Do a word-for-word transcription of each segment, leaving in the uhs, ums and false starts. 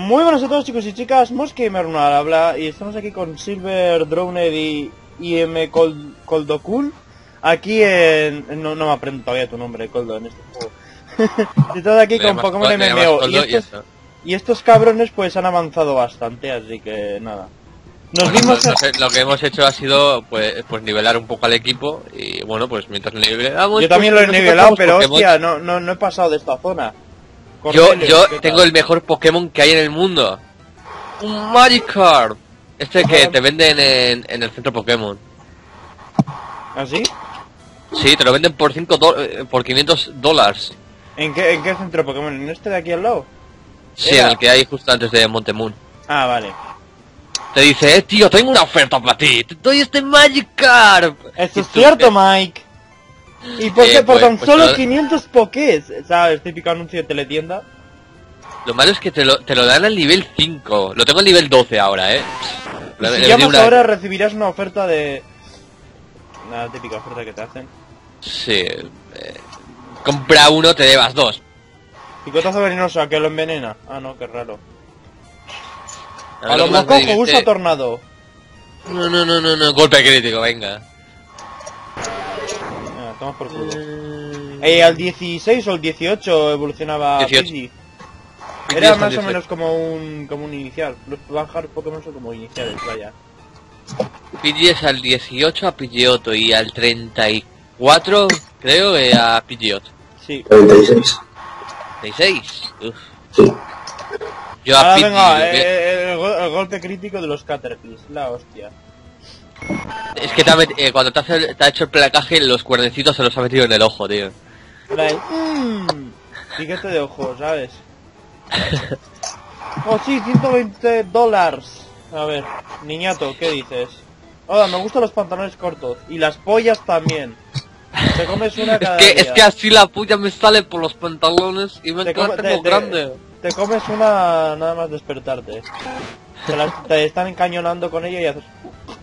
Muy buenos a todos, chicos y chicas, Mosgamer no habla y estamos aquí con Silver, Drowned y I M Cold, Coldokul. Aquí en... No, no me aprendo todavía tu nombre, Coldo, en este juego. Y todo aquí con Pokémon M M O. Y estos, y estos cabrones pues han avanzado bastante, así que nada. Nos bueno, vimos... no, no sé, lo que hemos hecho ha sido pues, pues nivelar un poco al equipo y bueno, pues mientras lo nivelamos... Yo también pues, lo he nivelado, pero Pokémon. hostia, no, no, no he pasado de esta zona. Yo, yo tengo el mejor Pokémon que hay en el mundo. Un Magikarp. Este que te venden en, en el centro Pokémon. ¿Ah, sí? Sí, te lo venden por cinco do por quinientos dólares. ¿En qué, ¿En qué centro Pokémon? ¿En este de aquí al lado? Sí, Era. en el que hay justo antes de Montemoon. Ah, vale. Te dice, eh, tío, tengo una oferta para ti. Te doy este Magikarp. Esto Y es tú, cierto, ¿qué? Mike. ¿Y por Eh, qué? Por pues- tan pues solo no- quinientos Pokés. ¿Sabes? Típico anuncio de teletienda. Lo malo es que te lo, te lo dan al nivel cinco. Lo tengo al nivel doce ahora, eh. Y Le- si le llamas metí una- ahora recibirás una oferta de... La típica oferta que te hacen. Sí. eh, compra uno, te llevas dos. Picotazo venenoso, que lo envenena. Ah, no, qué raro. A A ver, lo lo que más me mocojo, divierte- usa tornado. No, no, no, no, no. Golpe crítico, venga. Ah, toma por culo. Eh, Eh, al dieciséis o el dieciocho evolucionaba dieciocho. Pidgey. Pidgey Era hasta más o dieciocho. menos como un, como un inicial. Los bajar Pokémon son como iniciales, vaya. Pidgey es al dieciocho a Pidgeotto y al treinta y cuatro, creo, eh, a Pidgeot. Sí. treinta y seis. treinta y seis. Uf. Sí. Yo a Ahora Pidgey... venga, lo que- eh, el, go- el golpe crítico de los Caterpies, la hostia. Es que te ha met- eh, cuando te, hace- te ha hecho el placaje, los cuernecitos se los ha metido en el ojo, tío. Like, mmm, piquete de ojo, ¿sabes? Oh sí, ciento veinte dólares. A ver, niñato, ¿qué dices? Hola, me gustan los pantalones cortos. Y las pollas también. Te comes una cada Es que, día. es que así la puya me sale por los pantalones y me Te queda come- tengo te- te- grande. Te comes una nada más despertarte. Te, las- te están encañonando con ella y haces...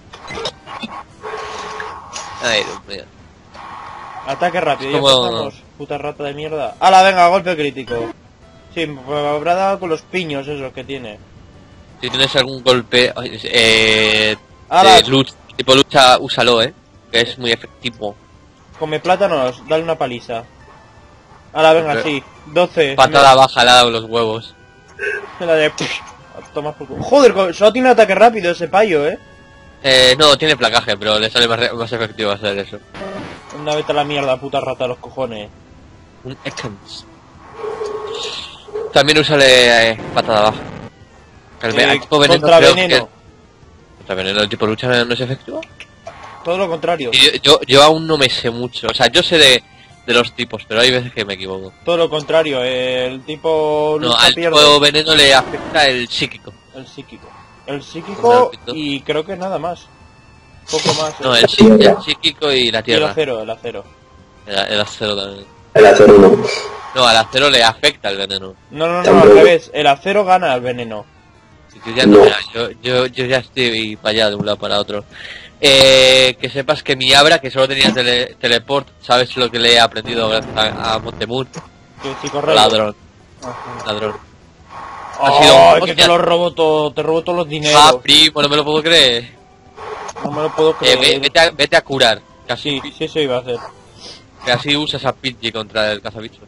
Ay, Dios mío. Ataque rápido, ya Como- empezamos. Puta rata de mierda. ¡Hala, venga, golpe crítico! Sí, me habrá dado con los piños esos que tiene. Si tienes algún golpe, eh, ¡Hala! de lucha, tipo lucha, úsalo, eh. Que es muy efectivo. Come plátanos, dale una paliza. ¡Hala, venga, Ok. sí! doce. Patada baja al lado de los huevos. Me la de... Toma por culo. Joder, co- solo tiene un ataque rápido ese payo, ¿eh? Eh, no, tiene placaje, pero le sale más, re- más efectivo hacer eso. Una vete a la mierda, puta rata de los cojones. Un Ekans. También úsale eh, patada baja. El, ve- Eh, el tipo veneno contra creo veneno. que- ¿Contra veneno el tipo lucha no es efectivo? Todo lo contrario. Y Yo, yo, yo aún no me sé mucho. O sea, yo sé de, de los tipos, pero hay veces que me equivoco. Todo lo contrario. eh, El tipo... No, lucha al pierde. tipo veneno le afecta el psíquico. El psíquico. El psíquico Rápido. y creo que nada más. Poco más. No, eh. el, psí- el psíquico y la Y el tierra. acero, el acero. El, el acero también. El acero uno. No, al acero le afecta el veneno. No, no, no, al Tampoco. revés. El acero gana al veneno. Así que ya no, No. mira, yo, yo, yo ya estoy para allá de un lado para otro. Eh, que sepas que mi Abra, que solo tenía tele- teleport, ¿sabes lo que le he aprendido gracias a, a Montemoon? Que sí, correcto. Ladrón, Ajá. ladrón. Ay, Ha sido- que te lo robo todo, te robo todos los dineros. Ah, primo, no me lo puedo creer. No me lo puedo Eh, creer. ve- vete, a, vete a curar. Casi, Sí, sí, eso iba a hacer. que así usas a Pidgey contra el cazabichos.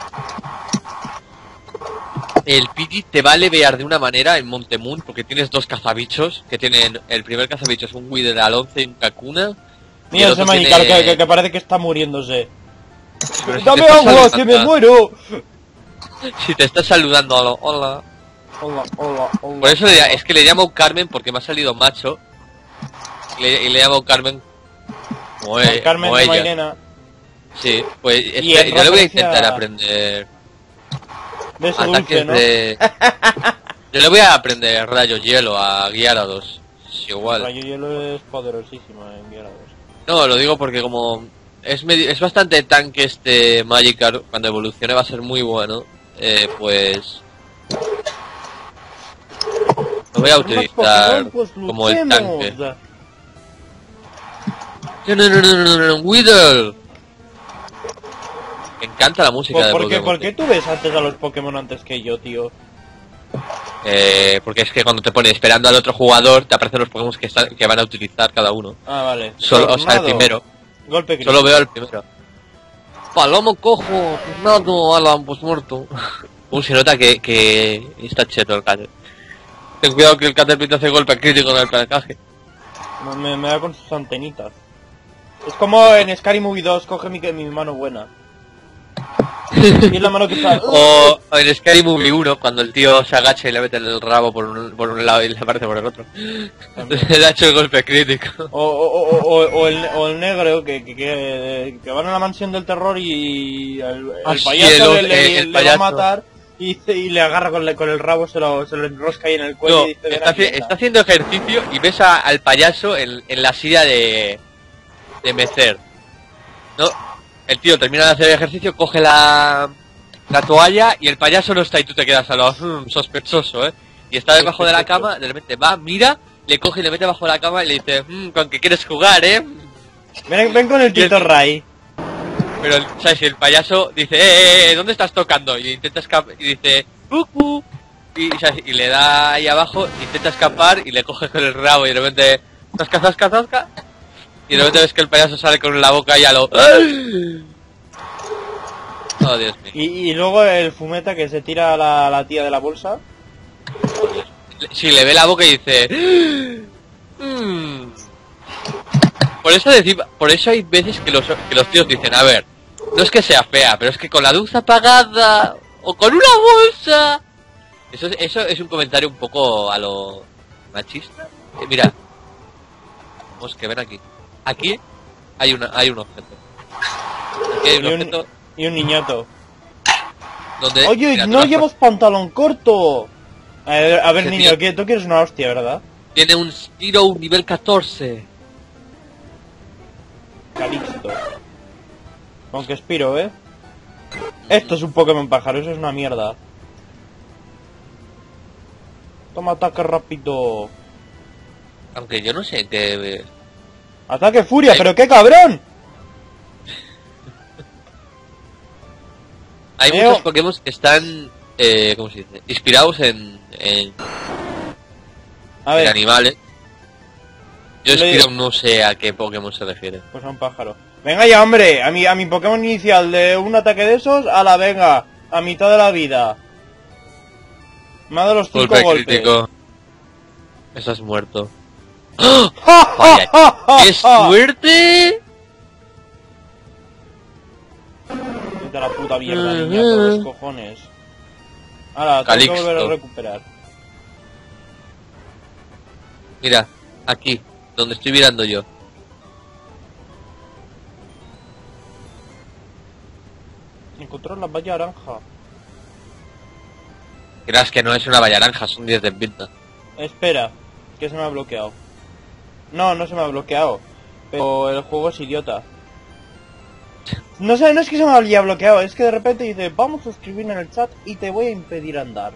El Pidgey te va a levear de una manera en Montemoon porque tienes dos cazabichos que tienen... El primer cazabicho es un Wither al once y un Kakuna. y Mira el ese otro Magikarp tiene- que, que, que parece que está muriéndose. Pero si ¡Dame te está agua, saludando- que me muero! Si te está saludando, hola, hola. Hola, hola, hola. Por eso le- es que le llamo Carmen porque me ha salido macho. Y le, y le llamo Carmen como, e- Carmen como de ella. Mairena. Sí, pues Y espera, en yo le voy a referencia- intentar aprender Beso ataques dulce, ¿no? de... Yo le voy a aprender rayo hielo a Gyarados. Es igual. Rayo hielo es poderosísimo en Gyarados. No, lo digo porque como es medio- es bastante tanque este Magikarp, cuando evolucione va a ser muy bueno. Eh, pues lo voy a utilizar Pokémon, pues como el luchemos. tanque. No, no, no, no, no, no, no, Weedle. Me encanta la música ¿Por, de por qué, Pokémon. ¿Por qué tú ves antes a los Pokémon antes que yo, tío? Eh, porque es que cuando te pones esperando al otro jugador, te aparecen los Pokémon que, están, que van a utilizar cada uno. Ah, vale. Solo, o sea, el primero. Golpe crítico. Solo veo al primero. Palomo cojo, tornado, Alan, pues muerto. Uh, se nota que, que está cheto el Caterpie. Ten cuidado que el Caterpie te hace golpe crítico en el placaje. Me, me, me da con sus antenitas. Es como en Scary Movie dos, coge mi, mi mano buena. Y es la mano que está... O, o en Scary Movie uno, cuando el tío se agacha y le mete el rabo por un, por un lado y le aparece por el otro. Le ha hecho el golpe crítico. O, o, o, o, el, o el negro que, que, que, que van a la mansión del terror y el, el Ah, sí, payaso el- le, le- el le va a payaso. matar y, dice- y le agarra con, le- con el rabo, se lo, se lo enrosca ahí en el cuello No, y dice... "Ven está, aquí, haci- anda". está haciendo ejercicio y ves a- al payaso en, en la silla de, de mecer. No, el tío termina de hacer ejercicio, coge la, la toalla y el payaso no está y tú te quedas a lo "Hmm, sospechoso, eh. Y está debajo de la cama, de repente va, mira, le coge y le mete bajo la cama y le dice, "Hmm, con que quieres jugar, eh". Ven, ven con el Y el- Tito Ray. Pero, el- ¿sabes? Y el payaso dice, eh, eh, eh, ¿dónde estás tocando? Y intenta escapar, y dice, "Cucu". Y, ¿sabes? Y le da ahí abajo, intenta escapar y le coge con el rabo y de repente, zasca, zasca, zasca. Y de repente ves que el payaso sale con la boca y a lo... Oh, Dios mío. Y, y luego el fumeta que se tira a la, la tía de la bolsa. Le- Sí, le ve la boca y dice... "Mm". Por eso decir, por eso hay veces que los, que los tíos dicen, a ver, no es que sea fea, pero es que con la luz apagada o con una bolsa... Eso, es- eso es un comentario un poco a lo machista. Eh, mira, vamos que ven aquí. Aquí hay una hay un objeto. Aquí hay un Y un, objeto y un niñato. donde... Oye, mira, tú no vas- llevas pantalón corto. A ver, a ver Ese niño, tío- que tú quieres una hostia, ¿verdad? Tiene un Spiro nivel catorce. Calixto. Aunque Spiro, ¿eh? Esto es un Pokémon pájaro, eso es una mierda. Toma ataque rápido. Aunque yo no sé qué... Ataque furia, Eh. pero qué cabrón. Hay Veo- muchos Pokémon que están, eh, ¿cómo se dice? Inspirados en, en, A en ver, animales. Yo Le- Spiro no sé a qué Pokémon se refiere. pues a un pájaro. Venga ya, hombre, a mi, a mi Pokémon inicial de un ataque de esos, a la venga, a mitad de la vida. Me ha dado los cinco Golpe golpes. crítico. Estás muerto. ¡Ja, ja, Vaya, ja, ja, ¡qué ja! suerte! Vete a la puta mierda, niña, por los cojones. Ahora, tengo que Calixto. volver a recuperar. Mira, aquí, donde estoy mirando yo. Encontró la valla naranja. Creas que no es una valla naranja, son diez de pinta. Espera, que se me ha bloqueado. No, no se me ha bloqueado. Pero el juego es idiota. No sé, no es que se me había bloqueado, es que de repente dice, vamos a escribir en el chat y te voy a impedir andar.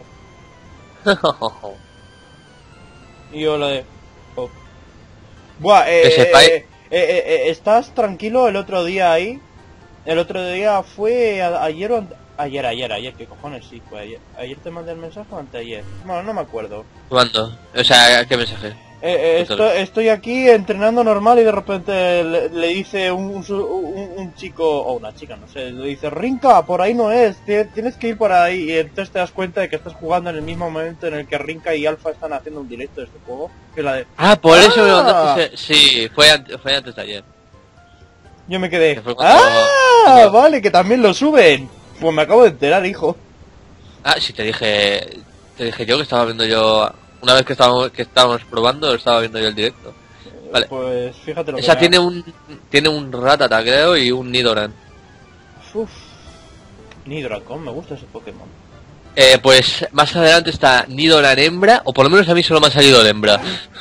Y yo lo de... oh. Buah, eh, Que sepáis- eh, eh, eh, eh, ¿estás tranquilo el otro día ahí? El otro día fue a- ayer o ante- ayer, ayer, ayer, ¿qué cojones? Sí, fue ayer. ¿Ayer te mandé el mensaje o anteayer? Bueno, no me acuerdo. ¿Cuándo? O sea, ¿qué mensaje? Eh, eh, estoy, estoy aquí entrenando normal y de repente le, le dice un, un, su- un- un chico, o una chica, no sé, le dice, Rinka, por ahí no es, ti- tienes que ir por ahí. Y entonces te das cuenta de que estás jugando en el mismo momento en el que Rinka y Alpha están haciendo un directo de este juego. Que la de... Ah, por eso me ¡Ah! mandaste ese- Sí, fue antes, fue antes de ayer. Yo me quedé, Que fue cuando- ¡ah! cuando- Vale, que también lo suben. Pues me acabo de enterar, hijo. Ah, sí, te dije... Te dije yo que estaba viendo yo... Una vez que estábamos, que estábamos probando, estaba viendo yo el directo. Vale. Pues fíjate lo que Esa me tiene ha- un... Tiene un Ratata, creo, y un Nidoran. Uf. Nidoran, me gusta ese Pokémon. Eh, pues más adelante está Nidoran hembra, o por lo menos a mí solo me ha salido de hembra.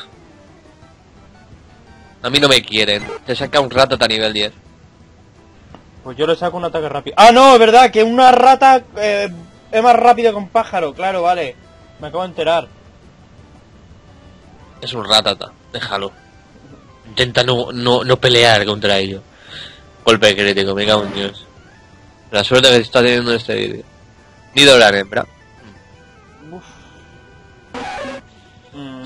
A mí no me quieren. Te saca un Ratata a nivel diez. Pues yo le saco un ataque rápido. Ah, no, es verdad, que una rata eh, es más rápida que un pájaro, claro, vale. Me acabo de enterar. Es un Ratata, déjalo. Intenta no, no, no pelear contra ello. Golpe crítico, me cago en Dios. La suerte que está teniendo en este vídeo. Nidoran hembra. Uf.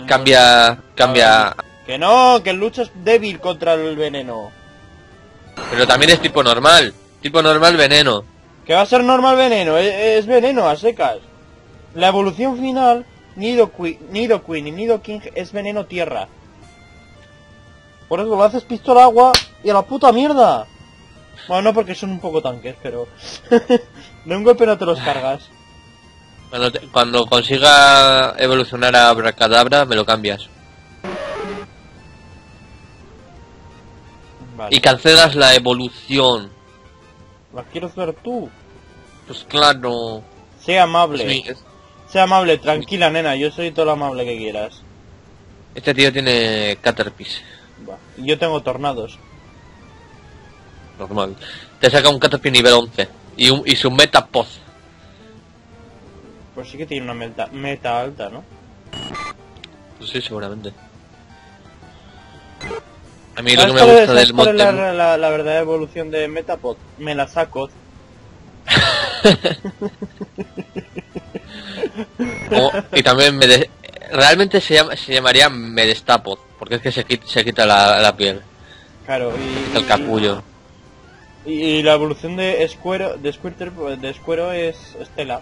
cambia... Cambia... Que no, que el lucha es débil contra el veneno. Pero también es tipo normal. Tipo normal veneno. Que va a ser normal veneno, es, es veneno a secas. La evolución final, Nidoqueen, Nidoqueen y Nidoking es veneno tierra. Por eso lo haces pistola agua y a la puta mierda. Bueno, no porque son un poco tanques, pero... de un golpe no te los cargas. Cuando, te- cuando consiga evolucionar a Abracadabra, me lo cambias. Vale. Y cancelas la evolución. ¿Las quieres ver tú? Pues claro. Sea amable. Es mi- es- Sea amable, tranquila nena, yo soy todo lo amable que quieras. Este tío tiene Caterpie. Va. Y yo tengo tornados. Normal. Te saca un Caterpie nivel once. Y, un, y su Metapod. Pues sí que tiene una meta, meta alta, ¿no? Pues sí, seguramente. A mí lo ¿Sabes que me cuál es- gusta sabes del cuál es Monte... la, la, la verdadera evolución de Metapod? Me la saco. Oh, y también me de- realmente se, llama, se llamaría Medestapod, porque es que se quita, se quita la, la piel, Claro, se y... quita el capullo. Y, y la evolución de Escuero, de Squirter, de Escuero es Estela.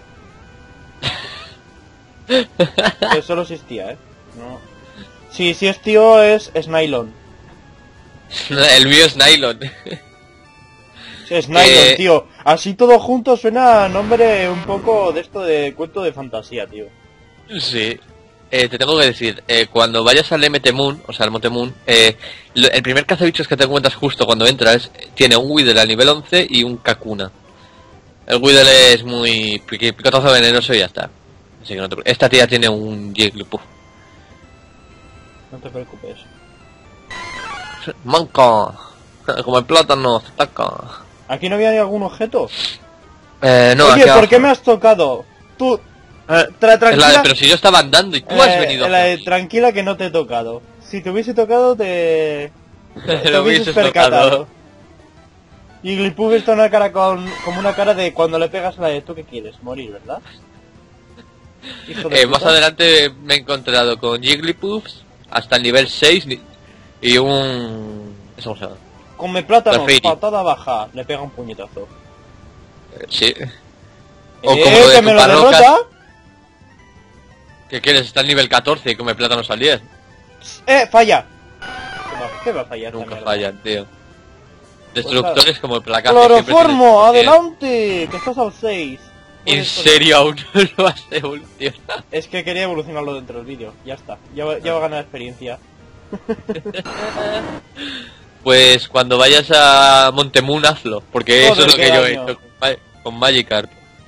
Que solo existía, ¿eh? No. Sí, si es tío es, es Nylon. El mío es Nylon. Sí, es Nylon, Eh, tío. Así todo junto suena a nombre un poco de esto de cuento de fantasía, tío. Sí. Eh, te tengo que decir, eh, cuando vayas al M T Moon, o sea al Monte Moon, eh, lo- el primer cazabichos que te encuentras justo cuando entras eh, tiene un Weedle a nivel once y un Kakuna. El Weedle es muy piqui- picotazo venenoso y ya está. Así que no te pre- Esta tía tiene un Jigglypuff. No te preocupes. Manca. Como el plátano, se taca. ¿Aquí no había ni algún objeto? Eh, no, Oye, aquí ¿por abajo. qué me has tocado? Tú... Eh, tra Es la de- tranquila... pero si yo estaba andando y tú has eh, venido. la de hacia mí. tranquila que no te he tocado. Si te hubiese tocado te... te Lo hubieses hubieses percatado. tocado. Y Glipuff está una cara con... como una cara de cuando le pegas a la de tú que quieres, morir, ¿verdad? Hijo de Eh, más puta. adelante me he encontrado con Jigglypuffs hasta el nivel seis ni- y un... ¿Eso cómo se llama? Come plátano, Perfeiri. patada baja, le pega un puñetazo. Eh, sí. O ¡Eh, como lo de que me lo Tuparrocas, derrota! ¿qué quieres? Está al nivel catorce y come plátanos al diez. ¡Eh, falla! ¿Qué va, qué va a fallar esta Nunca mierda? fallan, tío. Destructores como el placaje. ¡Cloroformo! ¡Adelante! Que estás al seis. ¿En serio aún no lo has evolucionado? Es que quería evolucionarlo dentro del vídeo, ya está. Ya, va- ya va a ganar experiencia. Pues cuando vayas a Montemoon hazlo, porque eso Joder, es lo qué que yo he daño. hecho con, Ma- con Magikarp.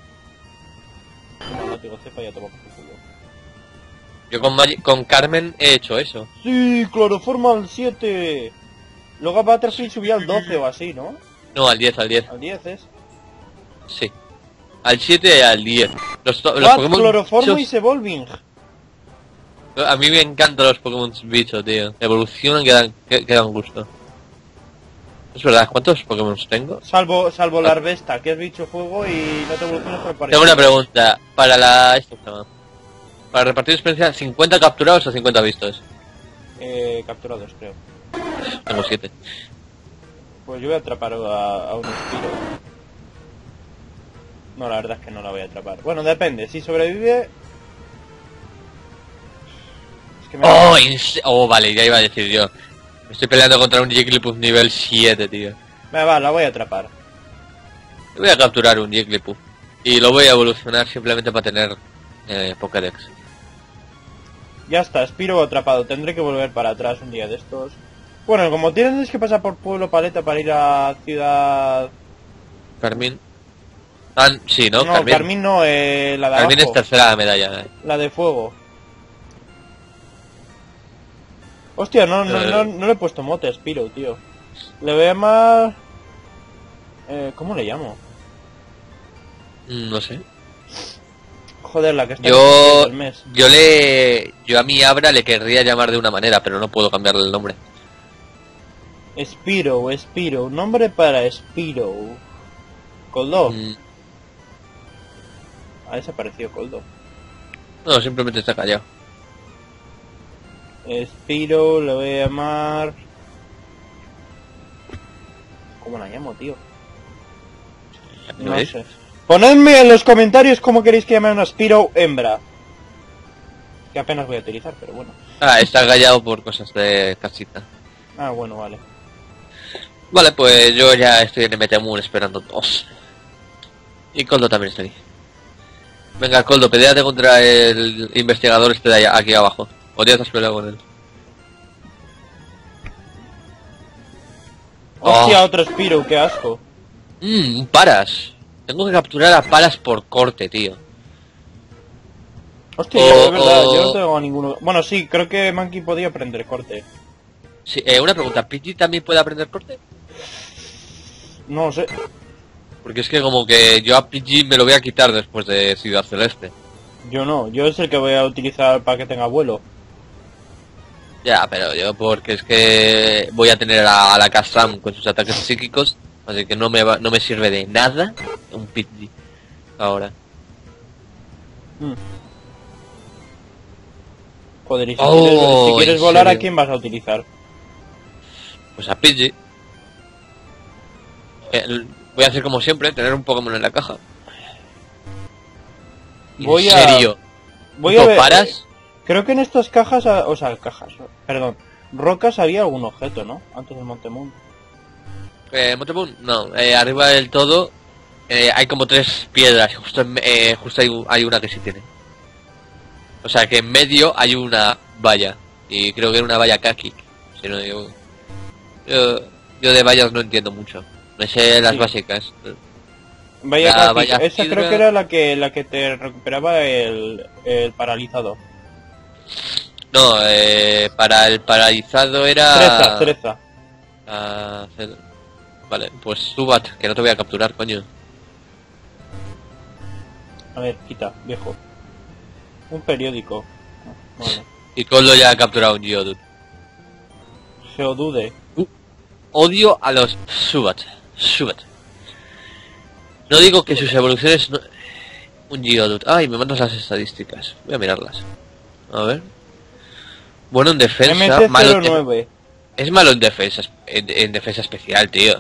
No, látigo cepa ya toma por culo. Yo con, Magi- con Carmen he hecho eso. ¡Sí! ¡Cloroformo al siete! Luego a Butterfree subía al doce o así, ¿no? No, al diez, al diez. Al diez es. Sí. Al siete y al diez. Los, to- los What? Pokémon Cloroformo y bichos- Evolving. A mí me encantan los Pokémon bichos, tío. Evolucionan que dan, que, que dan gusto. Es verdad, ¿cuántos Pokémon tengo? Salvo, salvo la Arbesta, que es bicho fuego y no te evolucionas por el parecido. Tengo una pregunta. Para la... Esto se llama. Para repartir experiencia, ¿cincuenta capturados o cincuenta vistos? Eh, capturados, creo. Tengo siete. Pues yo voy a atrapar a, a un Spiro. No, la verdad es que no la voy a atrapar. Bueno, depende. Si sobrevive... Es que me... Oh, en se- oh, vale, ya iba a decir yo. Me estoy peleando contra un Jigglypuff nivel siete, tío. Venga, va, la voy a atrapar. Voy a capturar un Jigglypuff. Y lo voy a evolucionar simplemente para tener eh, Pokédex. Ya está, Spiro atrapado. Tendré que volver para atrás un día de estos. Bueno, como tienes que pasar por Pueblo Paleta para ir a Ciudad... Carmín. Ah, sí, ¿no? No, Carmín. Carmín no, eh, la de Carmín es abajo. tercera medalla. eh. La de fuego. Hostia, no, no, Eh. no, no le he puesto mote a Spiro, tío. Le voy a llamar... Eh, ¿Cómo le llamo? Mm, No sé. Joder, la que está Yo, en el mes. yo le, yo a mi Abra le querría llamar de una manera, pero no puedo cambiarle el nombre. Spiro, Spiro, nombre para Spiro. Coldo. Mm, Ha desaparecido Coldo. No, simplemente está callado. Spiro, le voy a llamar... ¿Cómo la llamo, tío? ¿No No ves? sé. Ponedme en los comentarios cómo queréis que llame a una Spiro hembra. Que apenas voy a utilizar, pero bueno. Ah, está callado por cosas de casita. Ah, bueno, vale. Vale, pues yo ya estoy en M T Moon esperando dos. Y Coldo también está ahí. Venga, Coldo, peleate contra el investigador este de allá, aquí abajo. O ya te has peleado con él. Hostia, Oh. otro Spiro, qué asco. Mmm, un Paras. Tengo que capturar a Paras por corte, tío. Hostia, Oh, ya, es verdad, oh. yo no tengo ninguno. Bueno, sí, creo que Monkey podía aprender corte. Sí, eh, una pregunta, ¿P G también puede aprender corte? No sé. Porque es que como que yo a P G me lo voy a quitar después de Ciudad Celeste. Yo no, yo es el que voy a utilizar para que tenga vuelo. Ya, pero yo porque es que voy a tener a, a la Kazam con sus ataques psíquicos, así que no me va, no me sirve de nada un P G ahora. Mm. Joder, y si, Oh, quieres, si quieres ¿en volar, ¿a serio? quién vas a utilizar? Pues a P G. Eh, voy a hacer como siempre, tener un Pokémon en la caja. ¿En Voy a- serio? Voy a ¿No ver. paras? Creo que en estas cajas, ah, o sea, cajas, perdón, rocas había algún objeto, ¿no? Antes del Montemón. Eh, Motomoon, no, eh, arriba del todo eh, hay como tres piedras, y justo, en, eh, justo hay, hay una que sí tiene. O sea que en medio hay una valla, y creo que era una valla kaki. Si no digo... Yo, yo de vallas no entiendo mucho, me sé las Sí. básicas. Vaya, La Kaki, valla esa Hydra. creo que era la que la que te recuperaba el, el paralizado. No, eh, para el paralizado era... Cereza, cereza. Ah, cel- vale, pues Subat, que no te voy a capturar, coño. A ver, quita, viejo. Un periódico. Bueno, Y Coldo ya ha capturado un Geodude. Geodude. Odio a los Subat. Subat. No digo que sus evoluciones no... Un Geodude. Ay, me mandas las estadísticas. Voy a mirarlas. A ver. Bueno en defensa, M C malo cero en def- nueve. Es malo en defensa, en, en defensa especial, tío.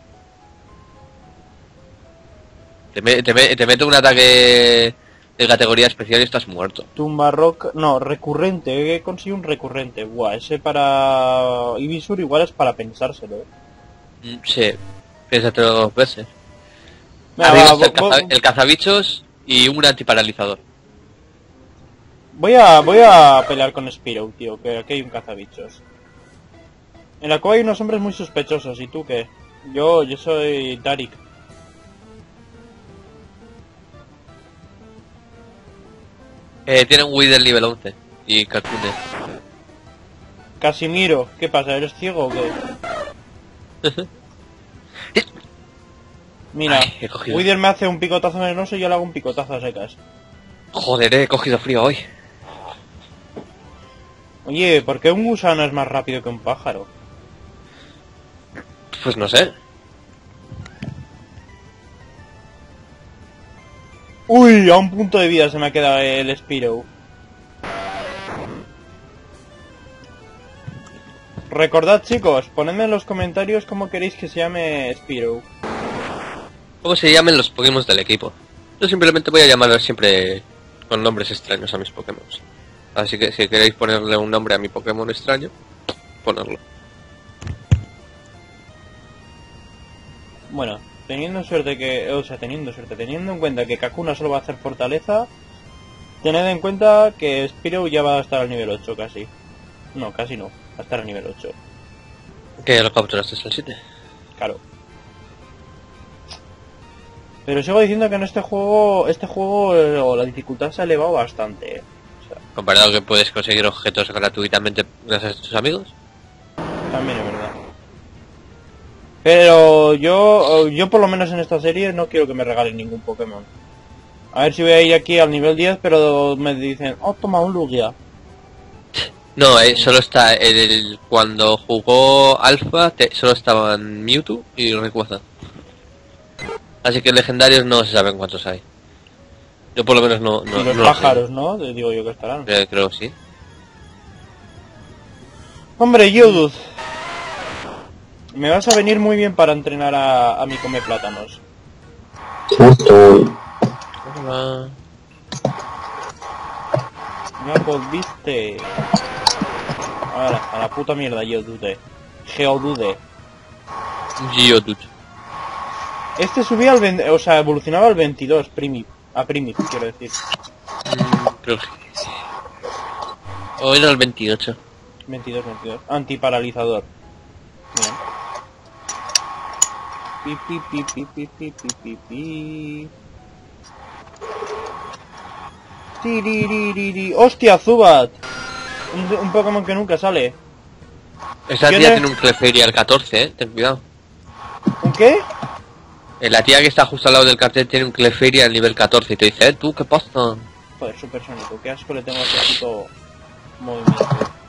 Te, me- te, me- te meto un ataque de categoría especial y estás muerto. Tumba roca. No, recurrente. He conseguido un recurrente. Buah, ese para Ibisur igual es para pensárselo, eh. Mm, sí, piénsatelo dos veces. Venga, Arriba va, está el, vo- caza- vo- el cazabichos y un antiparalizador. Voy a, voy a pelear con Spiro, tío, que aquí hay un cazabichos. En la cueva hay unos hombres muy sospechosos, ¿y tú qué? Yo, yo soy Darik. Eh, tiene un Wither nivel once y Kakune. Casimiro, ¿qué pasa? ¿Eres ciego o qué? Mira, Ay, he cogido. Wither me hace un picotazo venenoso y yo le hago un picotazo a secas. Joder, he cogido frío hoy. Oye, ¿por qué un gusano es más rápido que un pájaro? Pues no sé. Uy, a un punto de vida se me ha quedado el Spiro. Recordad, chicos, ponedme en los comentarios cómo queréis que se llame Spiro. ¿Cómo se llaman los Pokémon del equipo? Yo simplemente voy a llamarlos siempre con nombres extraños a mis Pokémon. Así que si queréis ponerle un nombre a mi Pokémon extraño, ponerlo. Bueno, teniendo suerte que... O sea, teniendo suerte, teniendo en cuenta que Kakuna solo va a hacer fortaleza, tened en cuenta que Spiro ya va a estar al nivel ocho casi. No, casi no, va a estar al nivel ocho. Que lo capturaste al siete. Claro. Pero sigo diciendo que en este juego, este juego eh, la dificultad se ha elevado bastante. eh. O sea, Comparado que puedes conseguir objetos gratuitamente gracias a tus amigos. también es verdad. Pero yo, yo por lo menos en esta serie no quiero que me regalen ningún Pokémon. A ver si voy a ir aquí al nivel diez, pero me dicen, oh, toma un Lugia. No, eh, solo está el, el- cuando jugó Alpha, te- solo estaban Mewtwo y Rayquaza. Así que legendarios no se saben cuántos hay. Yo por lo menos no, no, y los no lo sé. pájaros, ¿no? Te digo yo que estarán. Eh, creo que sí. Hombre, Geodude. Me vas a venir muy bien para entrenar a, a mi come plátanos. Sí, estoy. Hola. Ya pues viste. Ahora, a la puta mierda, Geodude. Geodude. Geodude. Este subía al veinte, o sea, evolucionaba al veintidós, Primi. A Primi, quiero decir. Mm, creo que sí. O era el veintiocho. veintidós, veintidós. Antiparalizador. Bien. Pi, pi, pi, pi, pi, pi, pi, pi, pi. Tiriririri. ¡Hostia, Zubat! Un, un Pokémon que nunca sale. Esa ¿Tiene? tía tiene un Clefairy al catorce, eh. Ten cuidado. ¿Un qué? Eh, La tía que está justo al lado del cartel tiene un Clefairy al nivel catorce y te dice, eh, tú, ¿qué pasa? Joder, supersónico. Qué asco le tengo a ese puto movimiento.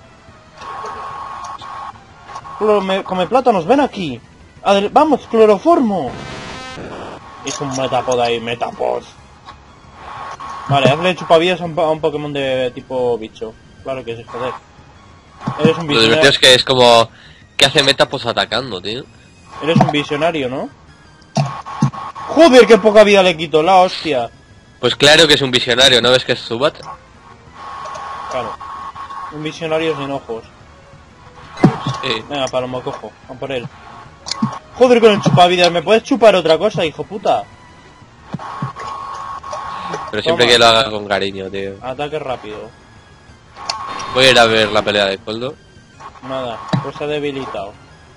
Cloro- come plátanos, ven aquí. Adel Vamos, cloroformo. Es un Metapod ahí, Metapod. Vale, hazle chupavías a un, a un Pokémon de tipo bicho. Claro que sí, joder. Eres un Lo divertido visionario. es que es como... ¿Qué hace Metapod atacando, tío? Eres un visionario, ¿no? Joder, qué poca vida le quito, la hostia. Pues claro que es un visionario, ¿no ves que es Zubat? Claro. Un visionario sin ojos. Sí. Venga, palomo, cojo. Vamos por él. Joder con el chupavidas, ¿me puedes chupar otra cosa, hijo puta? Pero siempre Toma. que lo haga con cariño, tío. Ataque rápido. Voy a ir a ver la pelea de Coldo. Nada, pues se ha debilitado.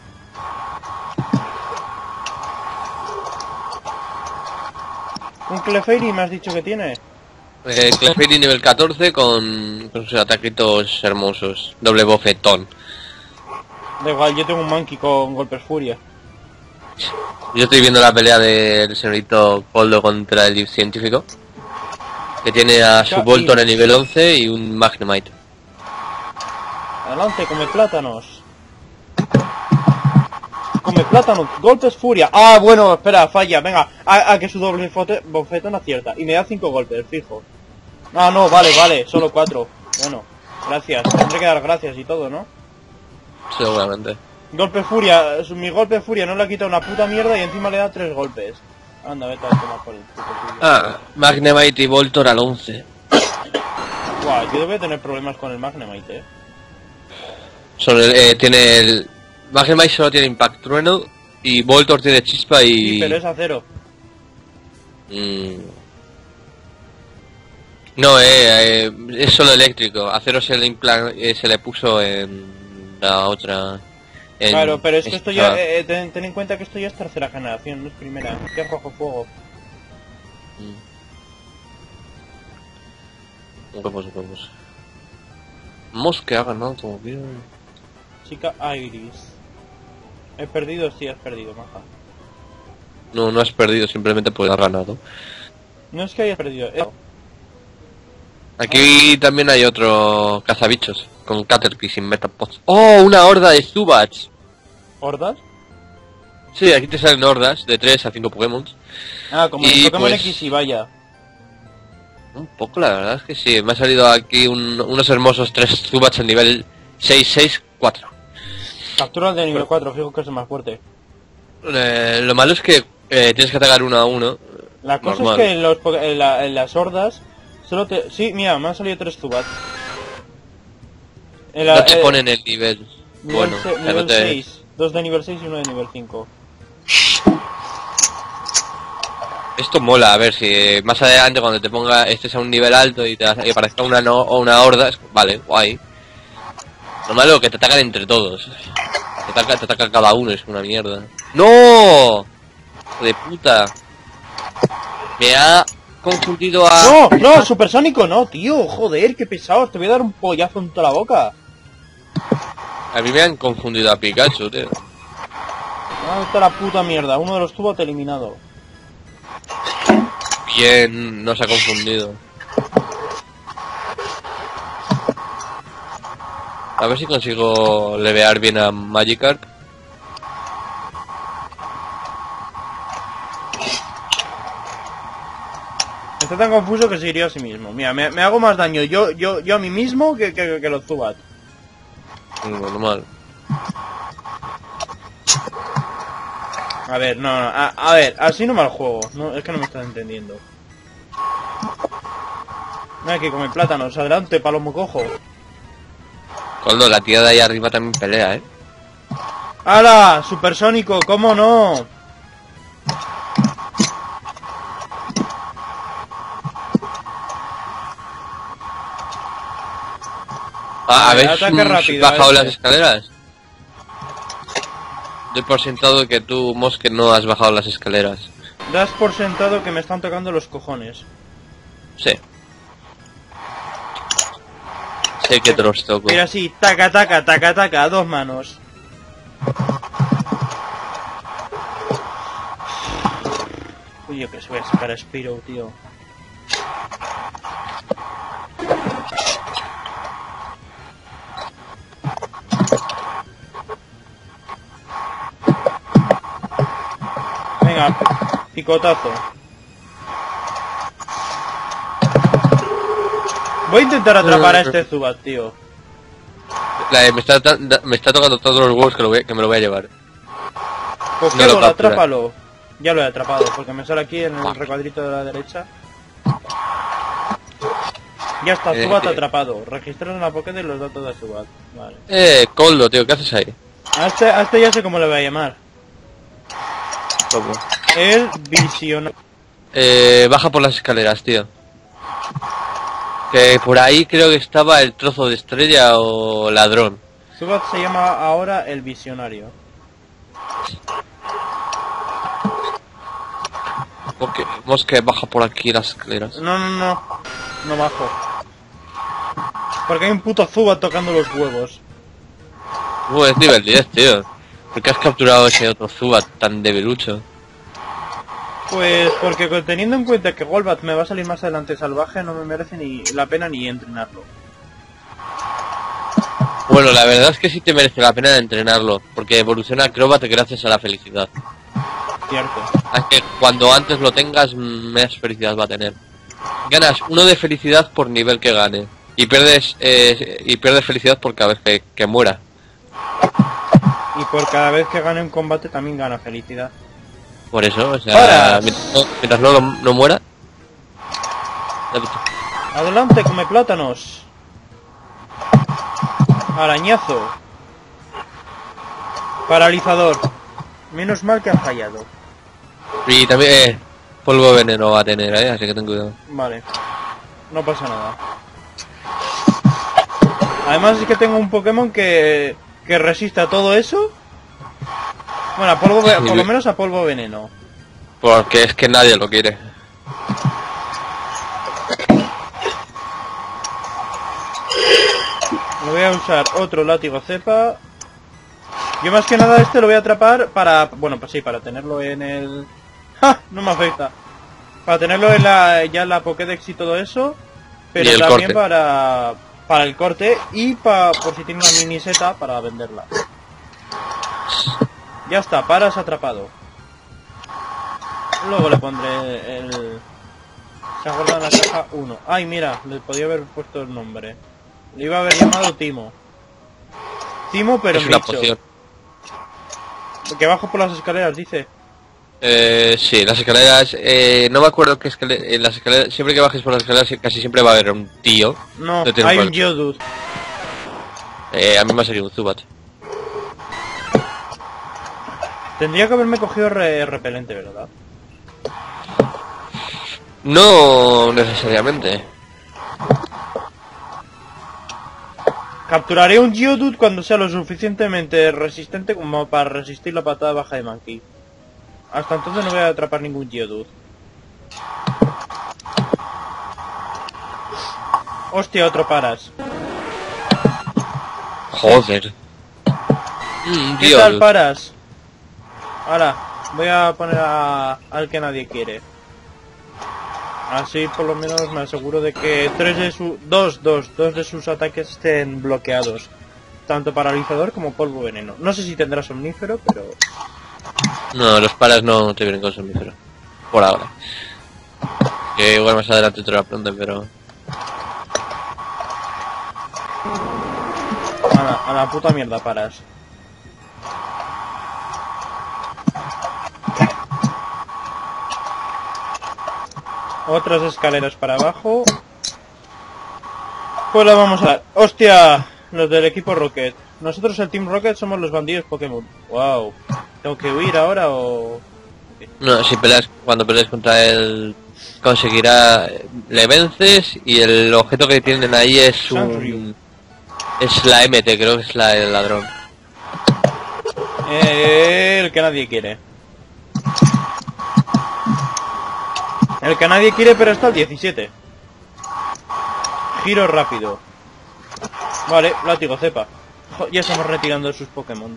¿Un Clefairy me has dicho que tiene? Eh, Clefairy nivel catorce con, con sus ataquitos hermosos. Doble bofetón. Da igual, yo tengo un Monkey con golpes furia. Yo estoy viendo la pelea del señorito Coldo contra el científico. Que tiene a su Ya, Voltor y- en nivel once y un Magnemite. Adelante, come plátanos. Come plátanos, golpes furia. Ah, bueno, espera, falla, venga. A, a que su doble fote- bofetón acierta. Y me da cinco golpes, fijo. Ah, no, vale, vale, solo cuatro. Bueno, gracias. Tendré que dar gracias y todo, ¿no? Seguramente. Golpe furia, su- mi golpe furia no le ha quitado una puta mierda y encima le da tres golpes. Anda, vete a tomar por el puto culo. Ah, Magnemite y Voltor al once. Guau, yo debo tener problemas con el Magnemite, eh. Son el- eh, tiene el... Magnemite solo tiene Impact Trueno y Voltor tiene Chispa y... Sí, pero es acero. Mm. No, eh, eh, es solo eléctrico. Acero se le, impla- eh, se le puso en la otra... en Claro, pero es que esto esta- ya, eh, eh, ten, ten en cuenta que esto ya es tercera generación, no es primera. Que es rojo fuego. Huevos, huevos. Mosque ha ganado como bien. Chica Iris. He perdido, sí, has perdido, maja. No, no has perdido, simplemente pues has ganado. No es que hayas perdido, eh. Aquí también hay otro cazabichos con Caterpie sin Metapods. ¡Oh! Una horda de Zubats. ¿Hordas? Sí, aquí te salen hordas de tres a cinco Pokémon. Ah, como Y el Pokémon pues- X y vaya. Un poco, la verdad es que sí. Me ha salido aquí un- unos hermosos tres Zubats al nivel seis seis cuatro. Captura de nivel cuatro, fijo que es el más fuerte. Eh, lo malo es que eh, tienes que atacar uno a uno. La cosa Normal. es que en, los, po- en, la- en las hordas solo te... Sí, mira, me han salido tres Zubats. En la- No te eh, ponen el nivel. nivel Bueno, se- ya no nivel te... seis. Dos de nivel seis y uno de nivel cinco. Esto mola, a ver si más adelante cuando te ponga estés a un nivel alto y te y aparezca una no, o una horda, es- vale, guay. Lo malo es que te atacan entre todos. Te ataca, te ataca cada uno, es una mierda. ¡No! Hijo de puta. Me ha confundido a... ¡No! ¡No! ¡Supersónico no, tío! ¡Joder, qué pesados! Te voy a dar un pollazo en toda la boca. A mí me han confundido a Pikachu, tío. Ah, está la puta mierda. Uno de los tubos eliminado. Bien, no se ha confundido. A ver si consigo levear bien a Magikarp. Está tan confuso que se hirió a sí mismo. Mira, me, me hago más daño yo yo yo a mí mismo que, que, que los Zubat. Normal. A ver, no, no, a, a ver, así no me al juego. No, es que no me estás entendiendo. Mira que come plátanos, adelante, palomo cojo. Coldo, la tía de ahí arriba también pelea, ¿eh? ¡Hala! ¡Supersónico! ¿Cómo no? Ah, Vale, ¿habéis ataque mm, rápido, bajado este. las escaleras? Doy por sentado que tú, Mosque, no has bajado las escaleras. Das por sentado que me están tocando los cojones. Sí. Sé que te los toco. Mira así, taca, taca, taca, taca, a dos manos. Uy, yo que se voy a sacar a Spiro, tío. Venga, picotazo. Voy a intentar atrapar a este Zubat, tío. La- me, está, ta- me está tocando todos los huevos que, lo voy- que me lo voy a llevar. Pues No qué lo bola, captura. atrápalo. Ya lo he atrapado, porque me sale aquí en el Ah. recuadrito de la derecha. Ya está, Eh, Zubat eh. atrapado. Registrar en la Pokédex los datos de Zubat. Vale. Eh, Coldo, tío, ¿qué haces ahí? A este, a este ya sé cómo le voy a llamar. ¿Cómo? El visionario. Eh, baja por las escaleras, tío. Que por ahí creo que estaba el trozo de estrella o ladrón. Zubat se llama ahora el visionario. Mosque, Mosque, baja por aquí las escaleras. No, no, no. No bajo. Porque hay un puto Zubat tocando los huevos. Uh, es nivel diez, tío. ¿Por qué has capturado ese otro Zubat tan debilucho? Pues porque con- teniendo en cuenta que Golbat me va a salir más adelante salvaje, no me merece ni la pena ni entrenarlo. Bueno, la verdad es que sí te merece la pena entrenarlo, porque evoluciona Crobat gracias a la felicidad. Cierto. Así que cuando antes lo tengas, más felicidad va a tener. Ganas uno de felicidad por nivel que gane. Y pierdes eh, y pierdes felicidad por cada vez que, que muera. Y por cada vez que gane un combate también gana felicidad. Por eso, o sea, ¡Para! mientras no, mientras no, lo- no muera. Adelante, come plátanos. Arañazo. Paralizador. Menos mal que ha fallado. Y también eh, polvo veneno va a tener, ¿eh? Así que ten cuidado. Vale. No pasa nada. Además es que tengo un Pokémon que, que resiste a todo eso. Bueno, a polvo, ve- por lo menos a polvo veneno. Porque es que nadie lo quiere. Le voy a usar otro látigo cepa. Yo más que nada este lo voy a atrapar para... Bueno, pues sí, para tenerlo en el... ¡Ja! No me afecta. Para tenerlo en la, ya en la Pokédex y todo eso. Pero Y el también corte. para para el corte y para por si tiene una mini seta para venderla. Ya está, paras atrapado. Luego le pondré el... Se ha guardado en la caja uno. Ay, mira, le podía haber puesto el nombre. Le iba a haber llamado Timo. Timo, pero Es en una bicho. poción. Que bajo por las escaleras, dice. Eh, sí, las escaleras, eh, no me acuerdo que escaleras, en las escaleras, siempre que bajes por las escaleras casi siempre va a haber un tío. No, No tiene hay un problema. Geodude. Eh, a mí me ha salido un Zubat. Tendría que haberme cogido re repelente, ¿verdad? No necesariamente. Capturaré un Geodude cuando sea lo suficientemente resistente como para resistir la patada baja de Mankey. Hasta entonces no voy a atrapar ningún Geodude. Hostia, otro paras. Joder. Mm, ¿Qué Dios. tal paras? Ahora, voy a poner a... al que nadie quiere. Así por lo menos me aseguro de que tres de su... dos, dos, dos de sus ataques estén bloqueados. Tanto paralizador como polvo veneno. No sé si tendrá somnífero, pero... No, los paras no te vienen con somnífero. Por ahora. Que igual más adelante te lo aprenden, pero... A la, a la puta mierda paras. Otras escaleras para abajo. Pues la vamos a dar. ¡Hostia! Los del equipo Rocket. Nosotros el Team Rocket somos los bandidos Pokémon. Wow. ¿Tengo que huir ahora o...? No, si peleas, cuando peleas contra él, conseguirá... Le vences y el objeto que tienen ahí es un... Es la M T, creo que es la del ladrón. Eh, el que nadie quiere. El que nadie quiere, pero está el diecisiete. Giro rápido. Vale, látigo cepa. Jo, ya estamos retirando sus Pokémon.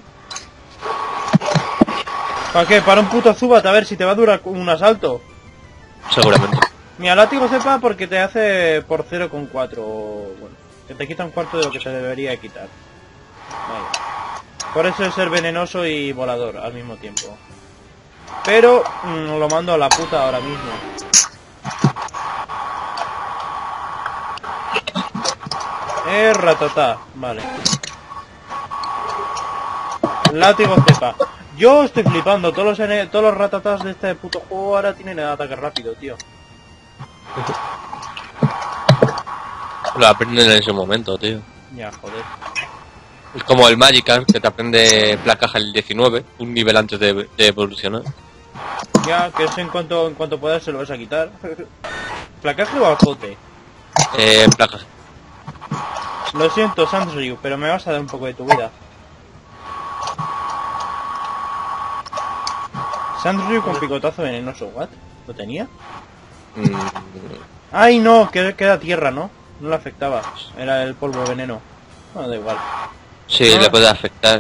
¿Para qué? Para un puto Zubat, a ver si te va a durar un asalto. Seguramente. Mira, látigo cepa porque te hace por cero coma cuatro. Bueno, que te quita un cuarto de lo que te debería quitar. Vale. Por eso es ser venenoso y volador al mismo tiempo. Pero mmm, lo mando a la puta ahora mismo. Eh, ratatá, vale. Látigo cepa. Yo estoy flipando, todos los N todos los ratatás de este puto juego ahora tienen el ataque rápido, tío. Lo aprenden en ese momento, tío. Ya, joder. Es como el Magikarp, que te aprende placaje el diecinueve, un nivel antes de, de evolucionar. Ya, que eso en cuanto en cuanto puedas se lo vas a quitar. ¿Placaje o azote? Eh, placaje. Lo siento, Sandryu, pero me vas a dar un poco de tu vida. Sandryu con picotazo venenoso, ¿what? ¿Lo tenía? Mm, ¡Ay, no! Que queda tierra, ¿no? No le afectaba. Era el polvo veneno. Bueno, da igual. sí, No. le puede afectar.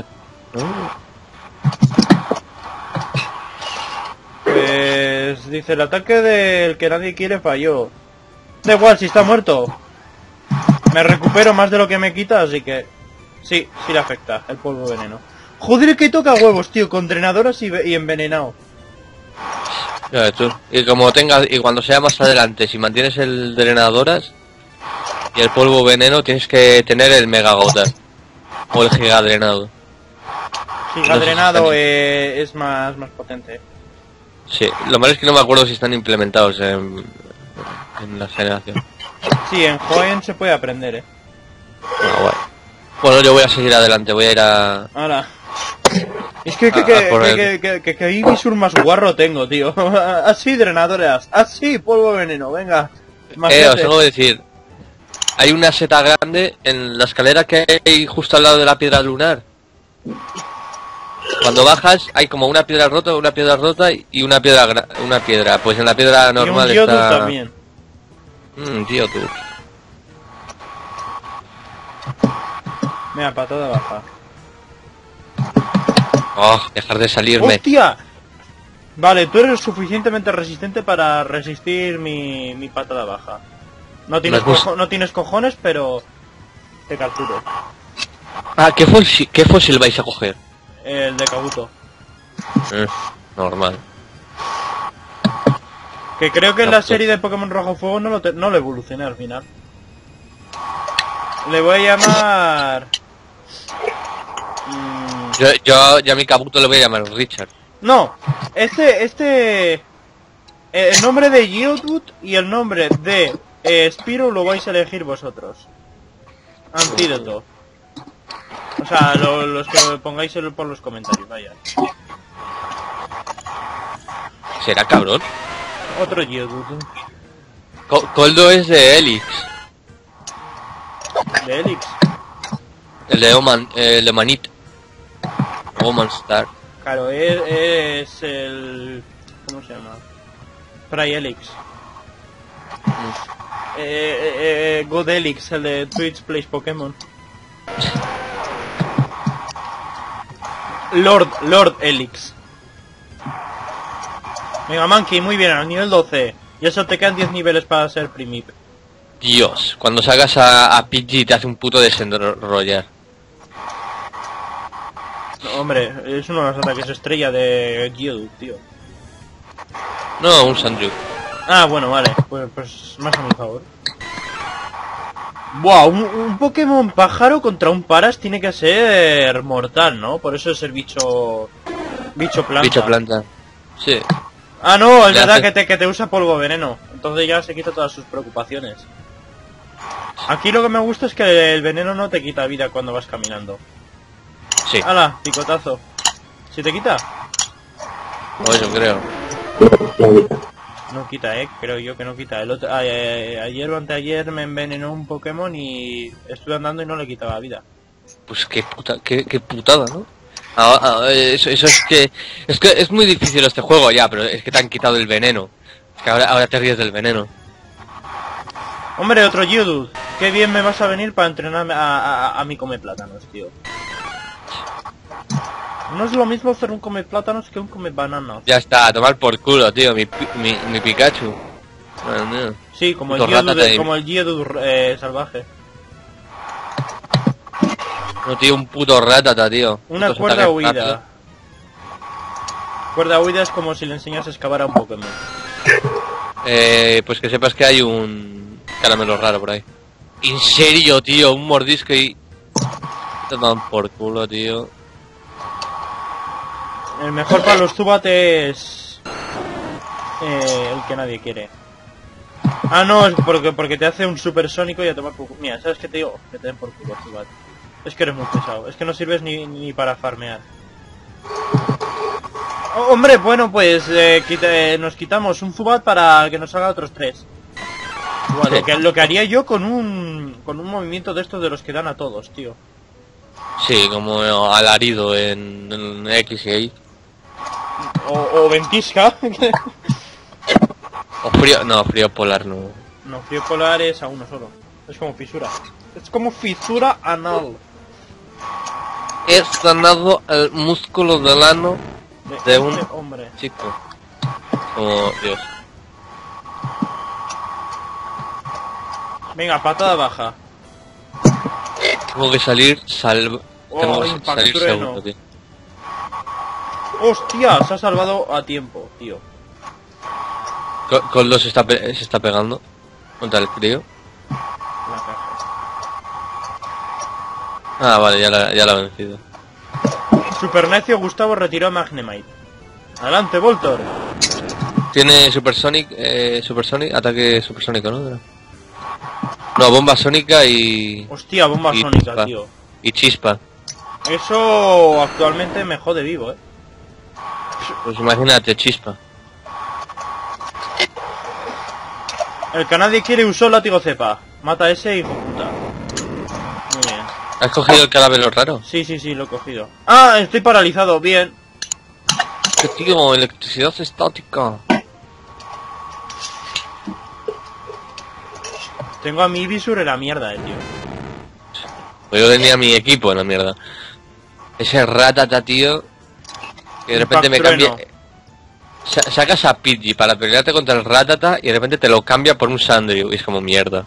Pues... dice, el ataque del que nadie quiere falló. Da igual, si está muerto. Me recupero más de lo que me quita, así que... Sí, sí le afecta, el polvo veneno. Joder, que toca huevos, tío, con drenadoras y, y envenenado. Ya ves tú. Y como tengas, y cuando sea más adelante, si mantienes el drenadoras y el polvo veneno, tienes que tener el mega gota o el giga drenado. Sí, No sé si drenado están- eh, es más, más potente. Sí, lo malo es que no me acuerdo si están implementados en, en la generación. Sí, en Hoenn se puede aprender, eh. Ah, guay. Bueno, yo voy a seguir adelante, voy a ir a... Ahora. Es que que, A- que, a por que, el- que, que, que, que ahí visur más guarro tengo, tío. Así, drenadoras. Así, polvo veneno, venga. Eh, Machete. os tengo que decir, hay una seta grande en la escalera que hay justo al lado de la piedra lunar. Cuando bajas hay como una piedra rota, una piedra rota y una piedra gra- una piedra. Pues en la piedra Y normal un Geodude está... también. Mmm, tío, tú. Mira, patada baja. Oh, dejar de salirme. ¡Hostia! Vale, tú eres suficientemente resistente para resistir mi, mi patada baja. No tienes, No es cojo- no tienes cojones, pero... te capturo. Ah, ¿qué fósil, ¿qué fósil vais a coger? El de Kabuto. Eh, normal. Que creo que en la Kabuto. serie de Pokémon Rojo Fuego no lo, te- no lo evolucioné al final. Le voy a llamar... Mm, Yo, yo ya a mi Kabuto le voy a llamar Richard. No, este, este... eh, El nombre de Geodude y el nombre de eh, Spiro lo vais a elegir vosotros. Antídoto. O sea, lo- los que pongáis en- por los comentarios, vaya. ¿Será cabrón? Otro Geodude. Co- Coldo es de Helix. De Helix. El de Oman, eh, el de Manit. Oman Star. Claro, es, es el... ¿cómo se llama? Prihelix. Eh, eh, eh, Godelix, el de Twitch Plays Pokémon. Lord, Lord Helix. Venga, Monkey, muy bien, al nivel doce. Y eso te quedan diez niveles para ser Primip. Dios, cuando salgas a, a Pidgey te hace un puto desenrollar. No, hombre, es uno de los ataques estrella de Geodude, tío. No, un Sandrew. Ah, bueno, vale, pues, pues más a mi favor. Buah, un, un Pokémon pájaro contra un Paras tiene que ser mortal, ¿no? Por eso es el bicho... Bicho planta. Bicho planta. Sí. Ah, no, es Le verdad hace- que te, que te usa polvo veneno. Entonces ya se quita todas sus preocupaciones. Aquí lo que me gusta es que el veneno no te quita vida cuando vas caminando. Sí. ¡Hala! Picotazo. ¿Si te quita? O eso creo. No, no quita. No quita, eh. Creo yo que no quita. El otro, a- a- ayer o anteayer me envenenó un Pokémon y estuve andando y no le quitaba vida. Pues qué puta, qué, qué putada, ¿no? Ah, ah, eso, eso es que es que es muy difícil este juego ya, pero es que te han quitado el veneno. Es que ahora, ahora te ríes del veneno. Hombre, otro Geodude. Qué bien me vas a venir para entrenarme a, a, a mi come plátanos, tío. No es lo mismo hacer un come plátanos que un come bananas. Ya está, a tomar por culo, tío, mi, pi- mi, mi Pikachu. Madre mía. Sí, como el Puto Geodude, Rattata como el Geodude eh, salvaje. No, tío, un puto ratata, tío. Una Putos cuerda ataques huida. rápidos. Cuerda huida es como si le enseñas a excavar a un Pokémon. Eh, pues que sepas que hay un caramelo raro por ahí. ¿En serio, tío? Un mordisco y... Te dan por culo, tío. El mejor para los Zubat es... Eh, el que nadie quiere. Ah, no, es porque, porque te hace un supersónico y a tomar por culo. Mira, ¿sabes qué te digo? Que te den por culo, Zubat. Es que eres muy pesado. Es que no sirves ni, ni para farmear. Oh, hombre, bueno, pues eh, quita- eh, nos quitamos un Zubat para que nos haga otros tres. Igual, lo, que, lo que haría yo con un con un movimiento de estos de los que dan a todos, tío. Sí, como alarido en, en X y Y. O, o ventisca. O frío... No, frío polar no. No, frío polar es a uno solo. Es como fisura. Es como fisura anal. He sanado el músculo del ano De, de un este hombre. chico. Como Dios. Venga, patada baja. Tengo que salir salvo. Oh, Tengo que impacto salir trueno. segundo, tío. Hostia, se ha salvado a tiempo, tío. Co- Coldo se está, pe- se está pegando contra el crío. La caja. Ah, vale, ya la, ya la he vencido. Super necio Gustavo retiró a Magnemite. Adelante, Voltor. Tiene Supersonic, eh, Supersonic, ataque supersónico, ¿no? Era. No, bomba sónica y... Hostia, bomba y sónica, chispa. tío. Y chispa. Eso actualmente me jode vivo, eh. Pues imagínate, chispa. El que nadie quiere usó látigo cepa. Mata a ese hijo puta. Muy bien. ¿Has cogido el calavero raro? Sí, sí, sí, lo he cogido. Ah, estoy paralizado, bien. Que tío, electricidad estática. Tengo a mi Ivysaur en la mierda, eh, tío. Pues yo tenía mi equipo en la mierda. Ese ratata, tío. Que de repente me Impactrueno. cambia... Sa- Sacas a Pidgey para pelearte contra el ratata y de repente te lo cambia por un Sandrew. Y es como mierda.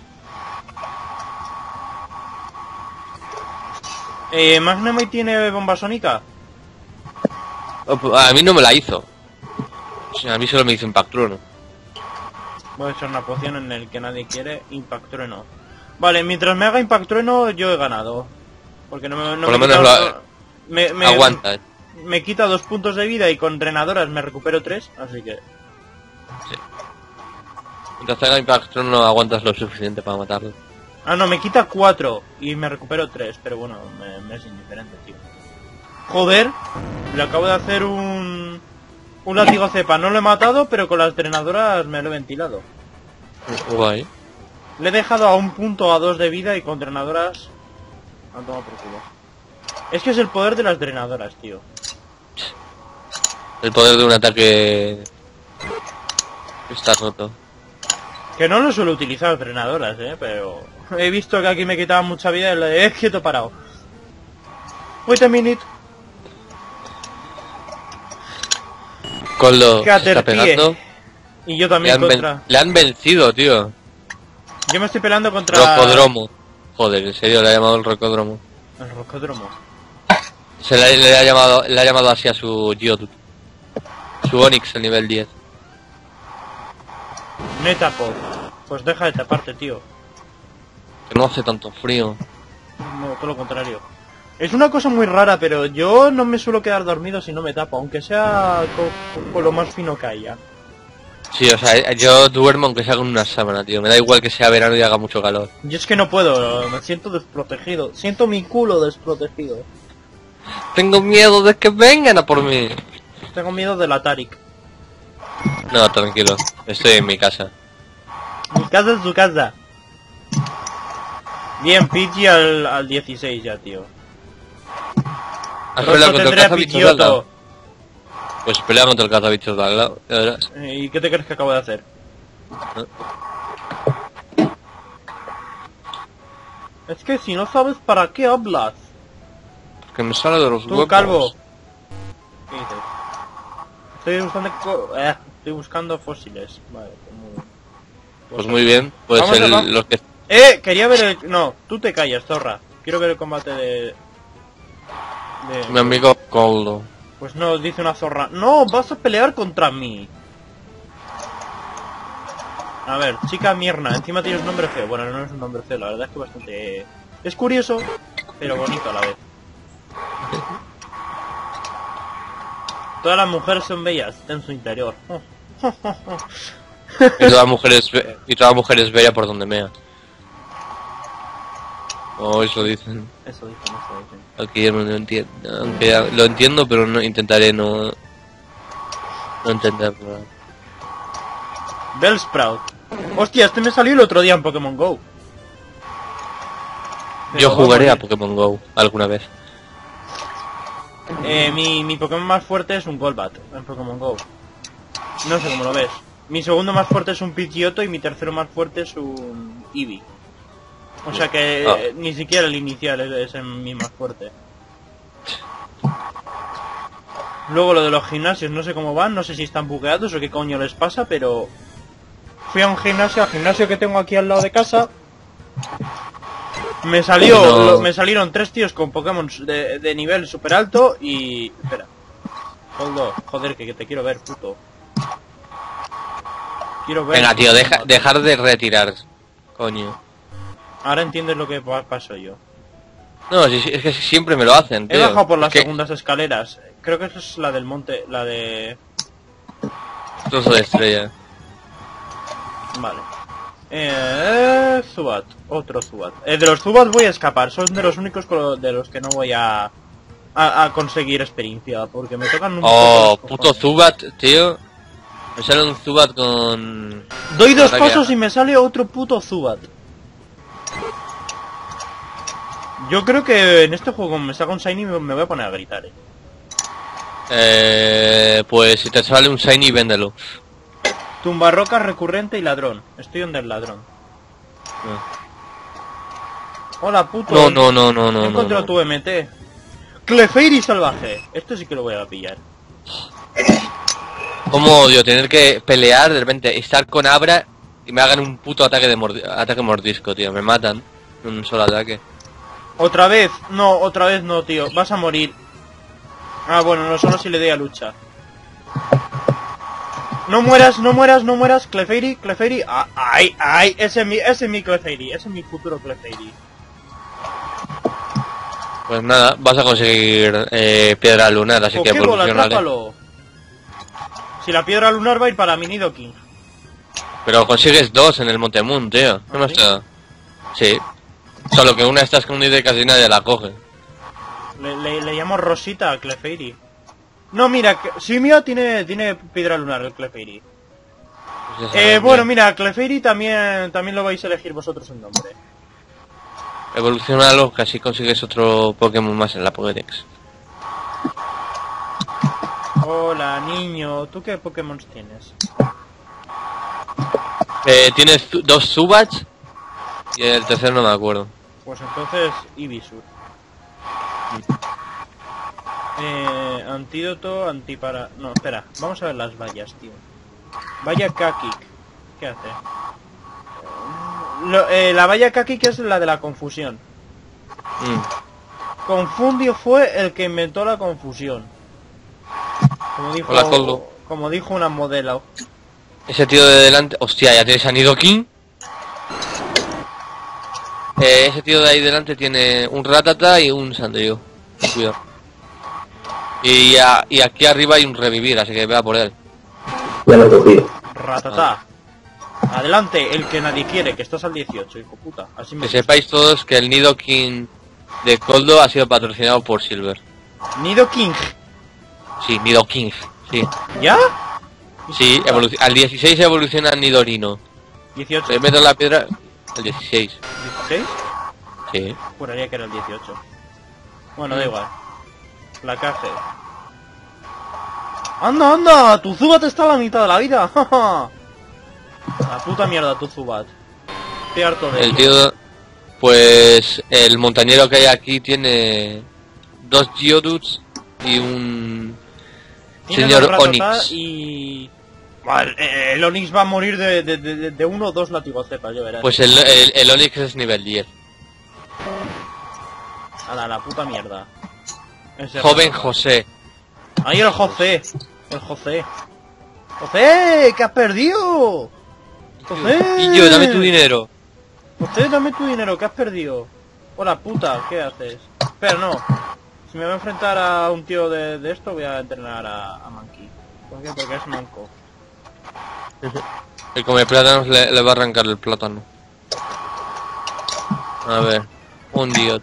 Eh, ¿Magnemite tiene bomba sónica? A mí no me la hizo. O sea, a mí solo me hizo Impactrueno. Voy a echar una poción en el que nadie quiere. Impact Trueno. Vale, mientras me haga Impact Trueno, yo he ganado. Porque no me... No Por me lo quita menos dos- me, me- Aguanta. eh. Me quita dos puntos de vida y con drenadoras me recupero tres, así que... Mientras haga Impactrueno no aguantas lo suficiente para matarlo. Ah, no, me quita cuatro y me recupero tres, pero bueno, me, me es indiferente, tío. Joder, le acabo de hacer un... Un látigo cepa, no lo he matado, pero con las drenadoras me lo he ventilado. Guay. Le he dejado a un punto a dos de vida y con drenadoras... Han tomado por culo. Es que es el poder de las drenadoras, tío. El poder de un ataque... Está roto. Que no lo suelo utilizar drenadoras, eh, pero... He visto que aquí me quitaban mucha vida y le he quieto parado. Wait a minute. Coldo se está Caterpie. pegando. Y yo Le también han, ven- contra... le han vencido, tío. Yo me estoy peleando contra... Rocodromo. Joder, en serio, le ha llamado el Rocodromo. El Rocodromo. Se le, le ha llamado le ha llamado así a su Geodude. Su Onix, el nivel diez. Metapod. Pues deja de taparte, tío. Que no hace tanto frío. No, todo lo contrario. Es una cosa muy rara, pero yo no me suelo quedar dormido si no me tapo, aunque sea con, con lo más fino que haya. Sí, o sea, yo duermo aunque sea con una sábana, tío. Me da igual que sea verano y haga mucho calor. Yo es que no puedo, me siento desprotegido. Siento mi culo desprotegido. Tengo miedo de que vengan a por mí. Tengo miedo de la Tarik. No, tranquilo. Estoy en mi casa. Mi casa es su casa. Bien, Pidgey al, al dieciséis ya, tío. ¿Has Pronto peleado contra el tendré a cazabichos de al lado? Pidgeotto. Pues pelea contra el cazabichos de al lado, ya verás. ¿Y qué te crees que acabo de hacer? ¿No? Es que si no sabes para qué hablas. Que me sale de los Tú, huevos. calvo. ¿Qué dices? Estoy buscando, co- eh, estoy buscando fósiles. Vale, como... Pues muy bien, pues Vamos a- el, vamos. los que... Eh, quería ver el... No, tú te callas, zorra. Quiero ver el combate de... de... Mi amigo Coldo. Pues no, dice una zorra. No, vas a pelear contra mí. A ver, chica Mirna, encima tienes un nombre feo. Bueno, no es un nombre feo, la verdad es que bastante... Es curioso, pero bonito a la vez. Todas las mujeres son bellas en su interior. Y todas las mujeres, ve- y todas las mujeres bella por donde mea. Oh, eso dicen. Eso dicen, eso dicen. Aquí yo no lo entiendo. Aunque ya lo entiendo, pero no intentaré no... No entenderlo. Bellsprout. Hostia, este me salió el otro día en Pokémon GO. Pero Yo va a jugaré a morir. Pokémon GO alguna vez. Eh, mi, mi Pokémon más fuerte es un Golbat en Pokémon GO. No sé cómo lo ves. Mi segundo más fuerte es un Pidgeotto y mi tercero más fuerte es un Eevee. O sea que Ah. eh, ni siquiera el inicial es, es el mi más fuerte. Luego lo de los gimnasios, no sé cómo van, no sé si están bugueados o qué coño les pasa, pero... Fui a un gimnasio, al gimnasio que tengo aquí al lado de casa. Me salió, No. lo- me salieron tres tíos con Pokémon de, de nivel super alto y... Espera. Holdo, joder, que, que te quiero ver, puto. Quiero ver... Venga, tío, deja, dejar de retirar. Coño. Ahora entiendes lo que pa- pasó yo. No, si- si- es que siempre me lo hacen, He tío. bajado por Es las que segundas escaleras. Creo que esa es la del monte, la de... trozo de estrella. Vale. Eh, Zubat, otro Zubat. Eh, de los Zubat voy a escapar, son de los únicos con lo- de los que no voy a, a, a conseguir experiencia, porque me tocan un Oh, poco los puto cojones. Zubat, tío. Me sale un Zubat con... Doy dos Ataque pasos a- y me sale otro puto Zubat. Yo creo que en este juego me saca un Shiny y me me voy a poner a gritar, eh. Eh, pues si te sale un Shiny, véndelo. Tumbarrocas, recurrente y ladrón. Estoy donde el ladrón. Hola, puto. No, no, no, no, no, He no. encontrado no. tu M T. Clefairy salvaje. Esto sí que lo voy a pillar. Como odio tener que pelear, de repente estar con Abra y me hagan un puto ataque de mordi- ataque mordisco, tío. Me matan en un solo ataque. Otra vez. No, otra vez no, tío. Vas a morir. Ah, bueno, no solo si le doy a lucha. No mueras, no mueras, no mueras. Clefairy, Clefairy. Ah, ay, ay. Ese es mi, ese es mi Clefairy. Ese es mi futuro Clefairy. Pues nada, vas a conseguir eh, piedra lunar, así que Pokébola, evolucionale. atrápalo. Si la piedra lunar va a ir para mi Nidoking. Pero consigues dos en el Monte Moon, tío. ¿Qué ¿Ah, más sí? te da? Sí. Solo que una está escondida y casi nadie la coge. Le, le, le llamo Rosita a Clefairy. No, mira, que- Simio tiene, tiene piedra lunar el Clefairy. Pues ya Eh, sabes, bueno, tío. mira, Clefairy también, también lo vais a elegir vosotros el nombre. Evolucionalo, que así consigues otro Pokémon más en la Pokédex. Hola, niño. ¿Tú qué Pokémon tienes? Eh, tienes zu- dos Zubats y el tercero no me acuerdo. Pues entonces, Ibisur. Eh, antídoto, antipara... No, espera, vamos a ver las vallas, tío. Valla Kakik. ¿Qué hace? Lo- eh, la valla Kakik es la de la confusión. Mm. Confundio fue el que inventó la confusión. Como dijo, Hola, Coldo. como dijo una modelo. Ese tío de delante... Hostia, ya tienes a Nidoking. Eh, ese tío de ahí delante tiene un Ratata y un Sandrio. Cuidado. Y, a, y aquí arriba hay un revivir, así que vea por él. Ya lo he cogido. Ratatá. Adelante, el que nadie quiere, que estás al dieciocho, hijo puta. Así me Que gusta. sepáis todos que el Nidoking de Coldo ha sido patrocinado por Silver. Nidoking. Sí, Nidoking, sí. ¿Ya? Sí, evoluc- al dieciséis evoluciona Nidorino. dieciocho. Le meto la piedra al dieciséis. ¿dieciséis? Sí. Juraría que era el dieciocho. Bueno, da igual. Placaje. ¡Anda, anda! ¡Tu Zubat está a la mitad de la vida! ¡Ja! La puta mierda, tu Zubat. Estoy harto de El ello. tío, pues el montañero que hay aquí tiene dos Geodudes y un Tiene señor dos Rattata Onix. y... Vale, eh, el Onix va a morir de, de, de, de uno o dos latigocepas, yo verás. Pues el, el, el Onix es nivel diez. A la, la puta mierda. Ese Joven Rattata. José. Ahí el José. El José. ¡José! ¿Qué has perdido? ¡José! Y yo, dame tu dinero. José, dame tu dinero, ¿qué has perdido? Hola puta, ¿qué haces? Espera, no. Si me voy a enfrentar a un tío de, de esto, voy a entrenar a, a Monkey. ¿Por qué? Porque es manco. El come plátanos le, le va a arrancar el plátano. A ver, un dios.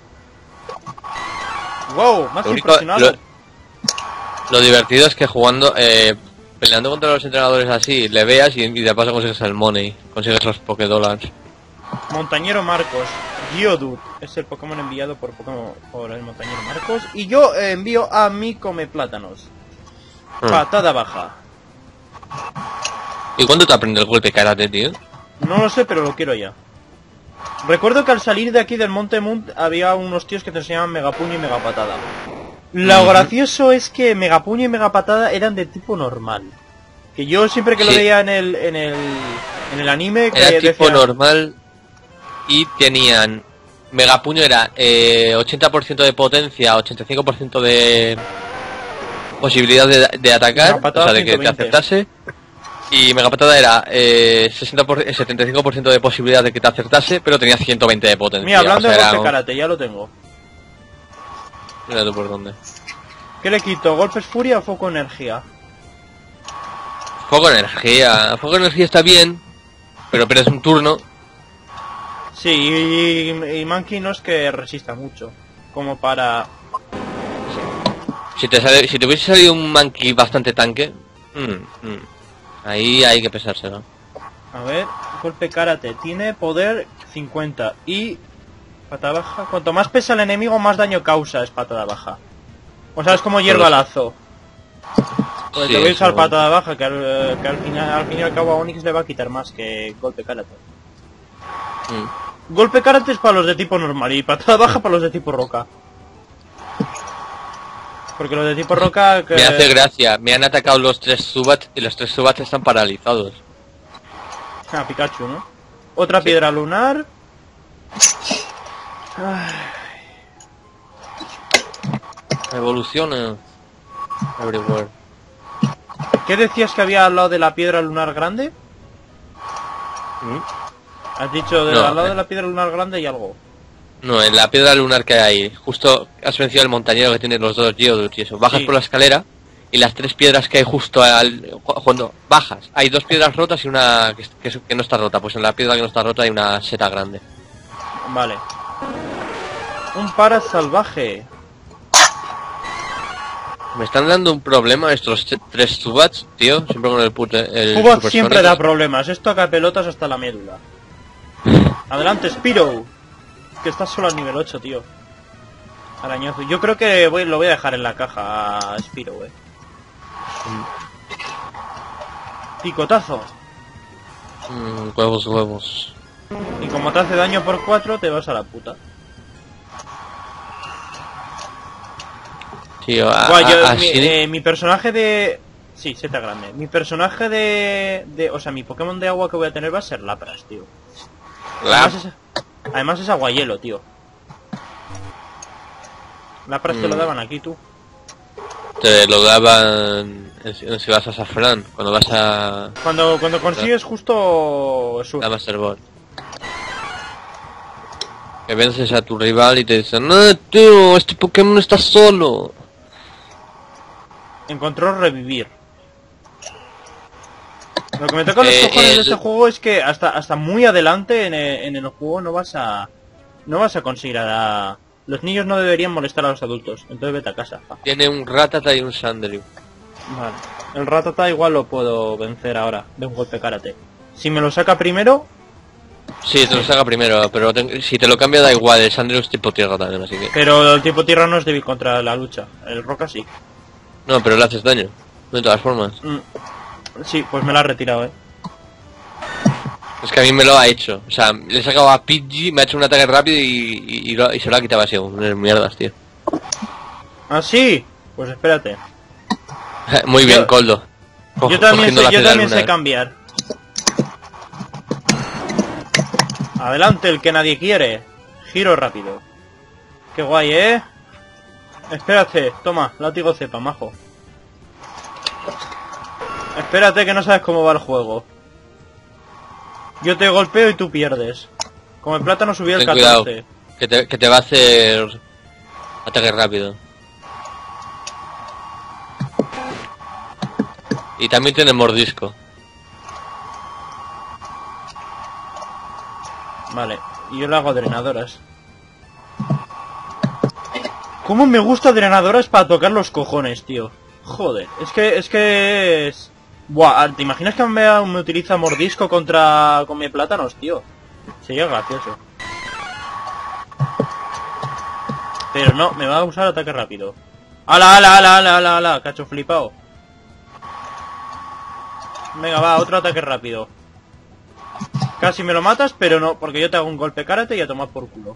¡Wow! Me has Lo único, impresionado. lo, lo divertido es que jugando, eh, peleando contra los entrenadores así, le veas y, y de paso consigues el money, consigues los Pokédollars. Montañero Marcos. Geodude es el Pokémon enviado por Pokémon por el Montañero Marcos. Y yo eh, envío a mi come plátanos. Hmm. Patada baja. ¿Y cuándo te aprende el golpe karate, tío? No lo sé, pero lo quiero ya. Recuerdo que al salir de aquí del Monte Munt había unos tíos que te enseñaban Megapuño y Megapatada. Lo Ujú. gracioso es que Megapuño y Megapatada eran de tipo normal. Que yo siempre que lo Sí. veía en el en el en el anime que Era tipo decía- normal y tenían... Megapuño era eh, ochenta por ciento de potencia, ochenta y cinco por ciento de posibilidad de, de atacar, o Megapatada sea, de que te ciento veinte. acertase. Y Megapatada era eh, sesenta por, eh, setenta y cinco por ciento de posibilidad de que te acertase, pero tenía ciento veinte de potencia. Mira, hablando o sea, de era golpe un- karate, ya lo tengo. Mira tú por dónde. ¿Qué le quito? ¿Golpes furia o foco energía? Fuego energía. Fuego energía está bien, pero pierdes un turno. Sí, y, y Monkey no es que resista mucho. Como para... Si te sale, si te hubiese salido un Monkey bastante tanque, mm, mm, ahí hay que pensárselo. A ver, golpe karate. Tiene poder cincuenta y... Patada baja. Cuanto más pesa el enemigo, más daño causa es patada baja. O sea, es como hierba lazo. Pues Sí, te voy a usar eso- patada baja, que, al, eh, que al, final, al fin y al cabo a Onix le va a quitar más que golpe karate. Mm. Golpe karate es para los de tipo normal y patada baja para los de tipo roca. Porque los de tipo roca... Que... Me hace gracia, me han atacado los tres Zubats y los tres Zubats están paralizados. Ah, Pikachu, ¿no? Otra piedra lunar. Ay, Evoluciona. Everywhere. ¿qué decías que había al lado de la piedra lunar grande? ¿Mm? Has dicho de, No, al lado eh. de la piedra lunar grande y algo. No, en la piedra lunar que hay ahí, justo has vencido al montañero que tiene los dos Geodudes y eso. Bajas Sí. por la escalera y las tres piedras que hay justo al... cu- cuando bajas, hay dos piedras rotas y una que, que, que no está rota. Pues en la piedra que no está rota hay una seta grande. Vale. Un para salvaje. Me están dando un problema estos t- tres Zubats, tío, siempre con el puto... El Cubo supersónico. siempre da problemas. Esto acá pelotas hasta la médula. Adelante, Spiro. Que estás solo al nivel ocho, tío. Arañazo. Yo creo que voy, lo voy a dejar en la caja a Spiro, eh. Picotazo. Mm, huevos, huevos. Y como te hace daño por cuatro, te vas a la puta. Tío, a, Guay, yo- a- mi, así... eh, mi personaje de... Sí, seta grande. Mi personaje de, de... O sea, mi Pokémon de agua que voy a tener va a ser Lapras, tío. la- Además es, además es aguahielo, tío. Lapras te lo Mm. daban aquí, tú. Te lo daban en- si vas a Safran, cuando vas a Cuando, cuando consigues justo... Sur. la Master Ball. Que vences a tu rival y te dicen, no, tío, este Pokémon está solo. Encontró revivir. Lo que me toca los Eh, cojones el- de este juego es que hasta hasta muy adelante en el, en el juego no vas a no vas a conseguir a la... Los niños no deberían molestar a los adultos, entonces vete a casa. Ja. Tiene un Rattata y un Sandrew. Vale. El Rattata igual lo puedo vencer ahora, de un golpe karate. Si me lo saca primero, Sí, te lo saca primero, pero te- si te lo cambia da igual, el Sandrew es tipo tierra también, así que... pero el tipo tierra no es débil contra la lucha. El roca sí. No, pero le haces daño, de todas formas. Mm. Sí, pues me lo ha retirado, eh. Es que a mí me lo ha hecho, o sea, le he sacado a Pidgey, me ha hecho un ataque rápido y, y, y lo- y se lo ha quitado así, unas mierdas, tío. ¿Ah, sí? Pues espérate. Muy bien, Yo- Coldo. Co- Yo también, cogiendo sé, la yo piedra también sé lunar. cambiar. Adelante, el que nadie quiere. Giro rápido. Qué guay, ¿eh? Espérate, toma, látigo cepa, majo. Espérate que no sabes cómo va el juego. Yo te golpeo y tú pierdes. Como el plátano subió el Ten cuidado, catorce. que te, que te va a hacer ataque rápido. Y también tiene mordisco. Vale, y yo le hago drenadoras. ¿Cómo me gusta drenadoras para tocar los cojones, tío? Joder, es que, es que es... Buah, ¿te imaginas que me, me utiliza mordisco contra... con mi plátanos, tío? Sería gracioso. Pero no, me va a usar ataque rápido. ¡Hala, ala, ala, ala, ala, ala! Cacho flipado. Venga, va, otro ataque rápido. Casi me lo matas, pero no, porque yo te hago un golpe karate y a tomar por culo.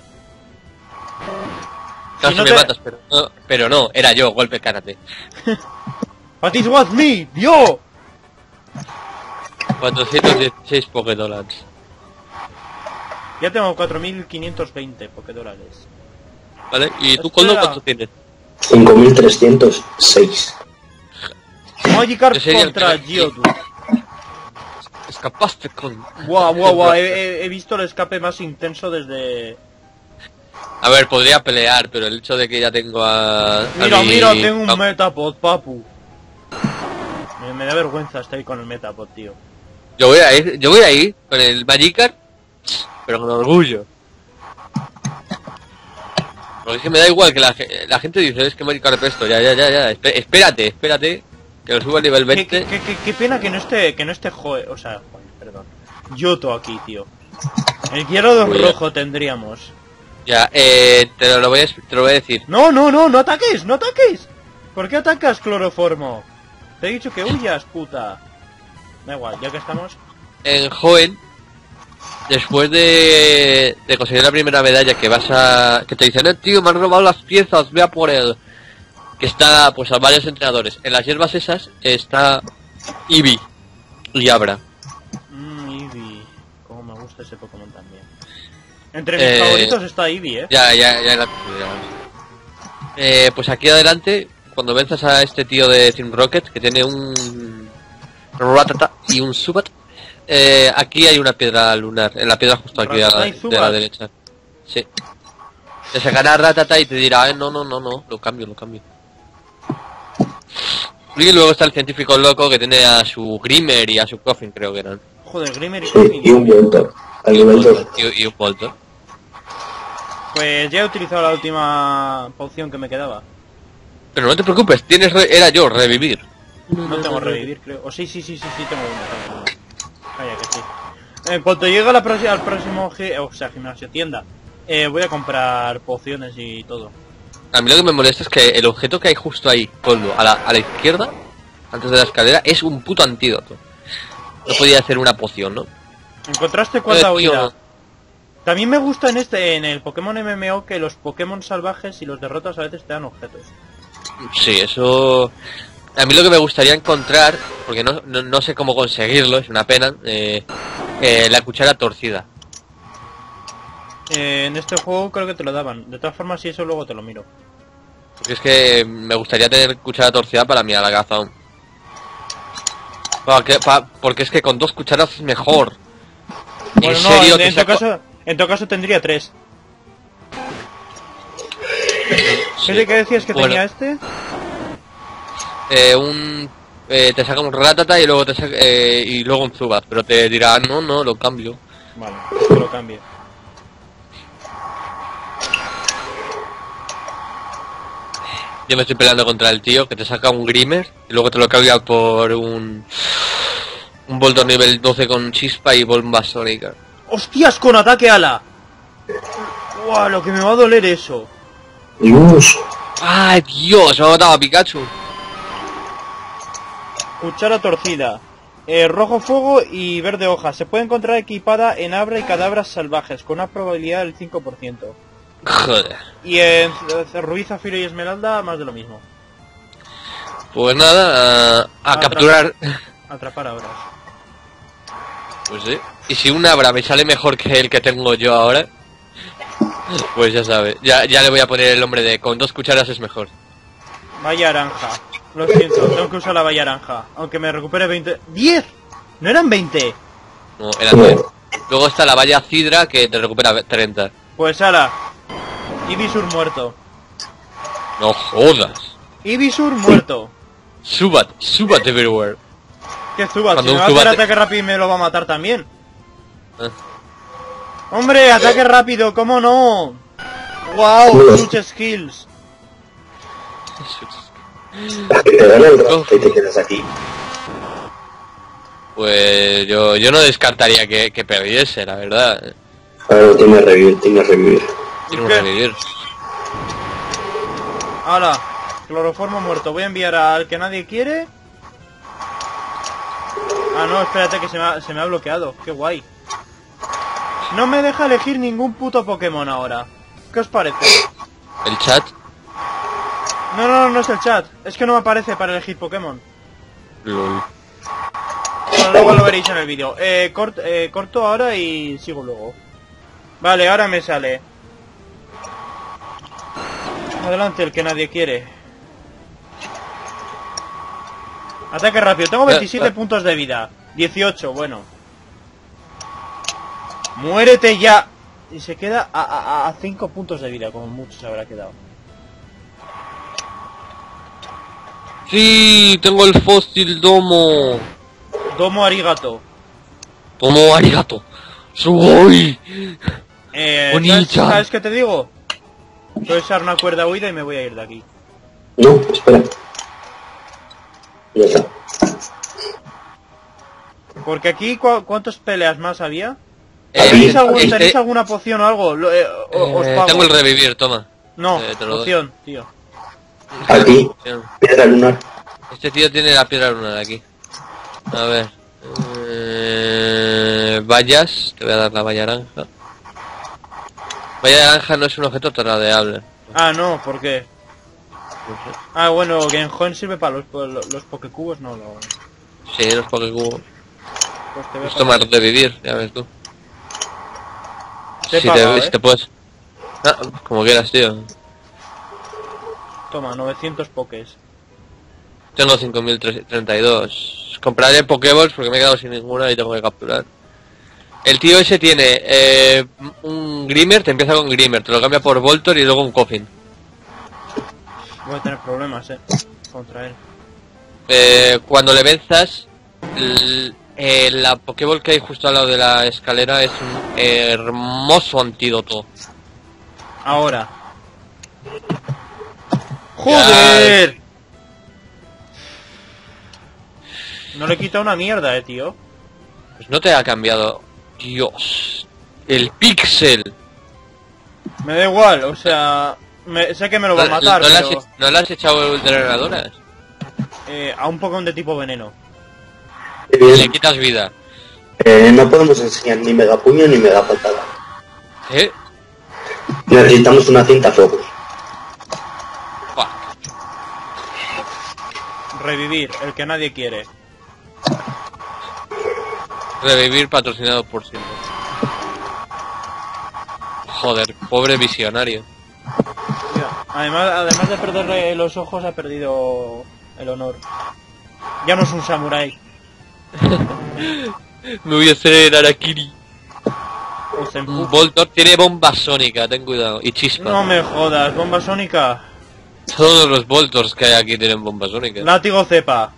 Casi no me te- matas, pero no, pero no, era yo, golpe karate. But it was me, yo. cuatrocientos dieciséis Pokédolars. Ya tengo cuatro mil quinientos veinte Pokédólares. ¿Vale? ¿Y tú, Espera. Coldo, cuánto tienes? cinco mil trescientos seis. Magikarp Yo sería el contra que- Geodude. Escapaste con... Guau, guau, guau, he, he- he visto el escape más intenso desde... A ver, podría pelear, pero el hecho de que ya tengo a... a Mira, mi- mira, tengo un a- Metapod, papu. Me, me da vergüenza estar ahí con el Metapod, tío. Yo voy a ir, yo voy a ir con el Magikarp, pero con orgullo. Porque es que me da igual que la, ge- la gente dice, es que Magikarp esto, ya, ya, ya, ya, espé- espérate, espérate, que lo suba a nivel Qué, veinte. qué- qué- qué pena que no esté, que no esté Joe, o sea, joder, perdón. Yoto aquí, tío. El Gyarados Muy bien. rojo tendríamos. Ya, eh, te lo, voy a, es- te lo voy a decir. No, no, no, no ataques, no ataques. ¿Por qué atacas, cloroformo? Te he dicho que huyas, puta. Da igual, ya que estamos... En Joen, después de, de conseguir la primera medalla que vas a... que te dicen, eh, tío, me han robado las piezas, ve a por él. Que está, pues, a varios entrenadores. En las hierbas esas está Eevee y Abra. Mmm, Eevee. Cómo me gusta ese Pokémon también. Entre mis Eh, favoritos está Eevee, eh. Ya, ya, ya la ya. Eh, pues aquí adelante, cuando venzas a este tío de Team Rocket, que tiene un Rattata y un Zubat, eh, aquí hay una piedra lunar, en la piedra justo aquí a Rattata la, y de Zubat. la derecha. Sí. Te sacará Rattata y te dirá, eh, no, no, no, no, lo cambio, lo cambio. Y luego está el científico loco que tiene a su Grimmer y a su Coffin, creo que eran. Joder, Glimmer y Sí, Coffin. y un Voltor. Al Y un nivel dos. Voltor, y, y un Voltor. Pues ya he utilizado la última poción que me quedaba. Pero no te preocupes, tienes re- era yo, revivir. No tengo revivir, creo. O sí, sí, sí, sí, sí, tengo una. Tengo una. Vaya que sí. En cuanto llegue a la próxima, al próximo, gi- o sea, gimnasio, tienda, eh, voy a comprar pociones y todo. A mí lo que me molesta es que el objeto que hay justo ahí, Coldo, a la, a la izquierda, antes de la escalera, es un puto antídoto. No podía hacer una poción, ¿no? ¿Encontraste cuerda Eh, tío, huida? no. También me gusta en este, en el Pokémon M M O, que los Pokémon salvajes, si los derrotas a veces te dan objetos. Sí, eso... A mí lo que me gustaría encontrar, porque no, no, no sé cómo conseguirlo, es una pena, eh, eh, la cuchara torcida. Eh, en este juego creo que te lo daban. De todas formas, si eso luego te lo miro. Porque es que me gustaría tener cuchara torcida para mi Alakazam. Porque, pa- porque es que con dos cucharas es mejor. Bueno, ¿En no, serio en, te en todo saco- caso, en todo caso tendría tres. ¿Qué, de- qué decías que Bueno. tenía este? Eh, un... Eh, te saca un Ratata y luego te saca, eh, y luego un Zubat, pero te dirá, no, no, lo cambio. Vale, pues que lo cambie. Yo me estoy peleando contra el tío que te saca un Grimer y luego te lo cambia por un... Un Voltor nivel doce con chispa y bomba sónica. ¡Hostias, con ataque ala! ¡Guau, lo que me va a doler eso! Dios. ¡Ay, Dios! Me ha matado a Pikachu. Cuchara torcida. Eh, rojo fuego y verde hoja. Se puede encontrar equipada en Abra y Cadabras salvajes, con una probabilidad del cinco por ciento. Joder. Y en eh, Rubí, Zafiro y Esmeralda, más de lo mismo. Pues nada, a, a Atrapa- capturar... Atrapar Abras. Pues sí. Y si un Abra me sale mejor que el que tengo yo ahora, pues ya sabes. Ya, ya le voy a poner el nombre de con dos cucharas es mejor. Valla naranja. Lo siento, tengo que usar la valla naranja. Aunque me recupere veinte... ¡diez! ¿No eran veinte? No, era nueve. Luego está la valla Cidra que te recupera treinta. Pues ala. Ibisur muerto. No jodas. Ibisur muerto. Subat, Subat everywhere. ¿Qué Zubat? Cuando Si me un va a hacer Zubat- ataque rápido y me lo va a matar también. Ah. ¡Hombre, ataque rápido! ¿Cómo no? ¡Wow! Muchos skills. Para que te gane el Rasta y te quedas aquí. Pues yo, yo no descartaría que, que perdiese, la verdad. Claro, tiene revivir, tiene revivir. Tiene un ¿Qué? revivir. ¡Hala! Cloroformo muerto. Voy a enviar al que nadie quiere. Ah, no, espérate que se me ha, se me ha bloqueado. ¡Qué guay! No me deja elegir ningún puto Pokémon ahora. ¿Qué os parece? El chat. No, no, no es el chat. Es que no me aparece para elegir Pokémon. Lol. Bueno, luego lo veréis en el vídeo. Eh, cort- eh, corto ahora y sigo luego. Vale, ahora me sale. Adelante, el que nadie quiere. Ataque rápido. Tengo veintisiete Eh, eh. puntos de vida. dieciocho, bueno. Muérete ya. Y se queda a cinco puntos de vida, como mucho se habrá quedado. Sí, tengo el fósil domo. Domo arigato. Tomo arigato. Sugoi. Eh, ¿sabes, Oni-chan. ¿Sabes qué te digo? Voy a usar una cuerda huida y me voy a ir de aquí. No, espera. Ya está. Porque aquí, ¿cu ¿cuántas peleas más había? Eh, ¿Tenéis, algún- este- ¿tenéis alguna poción o algo? Lo- eh, o- os eh, pago. tengo el revivir, toma. No, Eh, te lo doy. poción, tío. Aquí, piedra lunar. Este tío tiene la piedra lunar aquí. A ver. Eh, vallas. Te voy a dar la valla naranja. Valla naranja no es un objeto tradeable. Ah, no, ¿por qué? No sé. Ah, bueno, Game Join sirve para los, los, los Pokecubos, no lo... Sí, los pokecubos. Pues te voy a Esto pagar. más revivir, ya ves tú. Te he si, pagado, te, ¿eh? si te puedes. Ah, como quieras, tío. Toma, novecientos Pokés. Tengo cinco mil treinta y dos. Compraré Pokéballs porque me he quedado sin ninguna y tengo que capturar. El tío ese tiene eh, un Grimer, te empieza con Grimer, te lo cambia por Voltor y luego un Coffin. Voy a tener problemas, eh, contra él. Eh, cuando le venzas, el- eh, la Pokéball que hay justo al lado de la escalera es un hermoso antídoto. Ahora. ¡Joder! No le quita una mierda, eh, tío. Pues no te ha cambiado. Dios. El Pixel. Me da igual, o sea... Me, sé que me lo va a matar, ¿No, le has, pero... e- ¿No le has echado drenadoras? Eh, a un Pokémon de tipo veneno. Qué Le bien. quitas vida. Eh, no podemos enseñar ni mega puño ni mega patada. ¿Eh? Necesitamos una cinta fuego. Fuck. Revivir, el que nadie quiere. Revivir patrocinado por siempre. Joder, pobre visionario. Mira, además, además de perderle los ojos, ha perdido el honor. Ya no es un samurái. Me voy a hacer Arakiri. O Senpu. Un Voltor tiene bomba sónica, ten cuidado. Y chispa. No me jodas, bomba sónica. Todos los Voltors que hay aquí tienen bombas sónicas. Látigo cepa.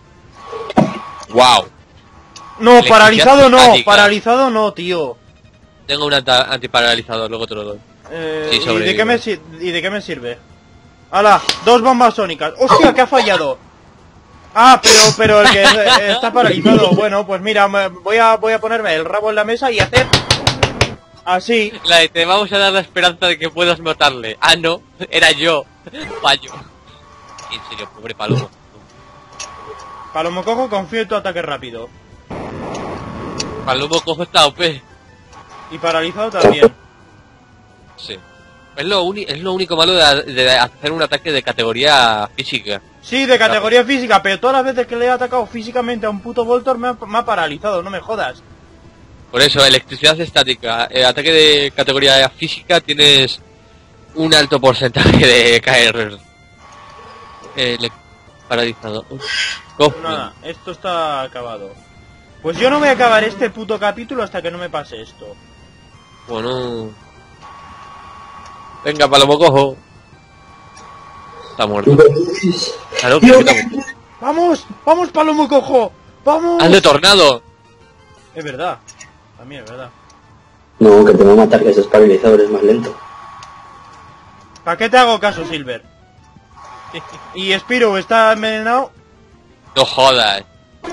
Wow. No, Electricidad paralizado no, estática. paralizado no, tío. Tengo un anta- antiparalizador, luego te lo doy. Eh, Sí, ¿y, de sobrevivo. qué me, sir- ¿Y de qué me sirve? ¡Hala! Dos bombas sónicas. ¡Hostia, que ha fallado! Ah, pero pero el que eh, está paralizado. Bueno, pues mira, me- voy a voy a ponerme el rabo en la mesa y hacer así. La de te vamos a dar la esperanza de que puedas matarle. Ah, no, era yo. Fallo. En serio, pobre palomo. Palomo cojo, confío en tu ataque rápido. Palomo cojo esta O P. Y paralizado también. Sí. Es lo, uni- es lo único malo de, de hacer un ataque de categoría física. Sí, de categoría física, pero todas las veces que le he atacado físicamente a un puto Voltor me ha, me ha paralizado, no me jodas. Por eso, electricidad estática. Eh, ataque de categoría física tienes un alto porcentaje de caer eh, le- paralizado. Goffman. Nada, esto está acabado. Pues yo no voy a acabar este puto capítulo hasta que no me pase esto. Bueno. Venga, palomo cojo. Está muerto. Claro que está muerto. ¡Vamos! ¡Vamos, Palomo cojo! ¡Vamos! ¡Haz de tornado! Es verdad. También es verdad. No, que te va a matar, que ese paralizador es más lento. ¿Para qué te hago caso, Silver? ¿Y Spiro está envenenado? No jodas.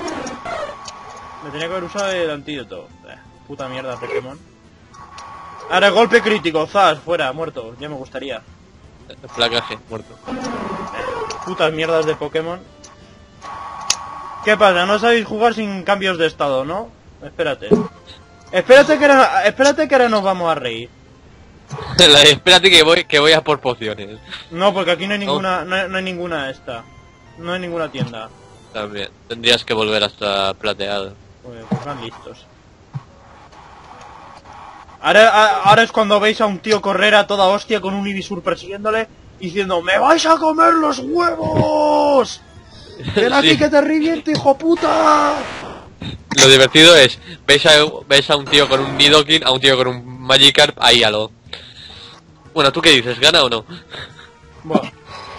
Me tenía que haber usado el antídoto. Eh, puta mierda, Pokémon. Ahora golpe crítico, zas, fuera, muerto. Ya me gustaría. Placaje, muerto. Putas mierdas de Pokémon. ¿Qué pasa? No sabéis jugar sin cambios de estado, ¿no? Espérate. Espérate que ahora, espérate que ahora nos vamos a reír. La- Espérate que voy, que voy a por pociones. No, porque aquí no hay ninguna, no hay, no hay ninguna esta. No hay ninguna tienda. También. Tendrías que volver hasta plateado. Pues, pues van listos. Ahora, a- ahora es cuando veis a un tío correr a toda hostia con un Ibisur persiguiéndole diciendo ¡me vais a comer los huevos! ¡Ven aquí Sí. que te reviento, hijo puta! Lo divertido es, ves a, ves a un tío con un Nidoking, a un tío con un Magikarp, ahí a lo... Bueno, ¿tú qué dices? ¿Gana o no? Buah.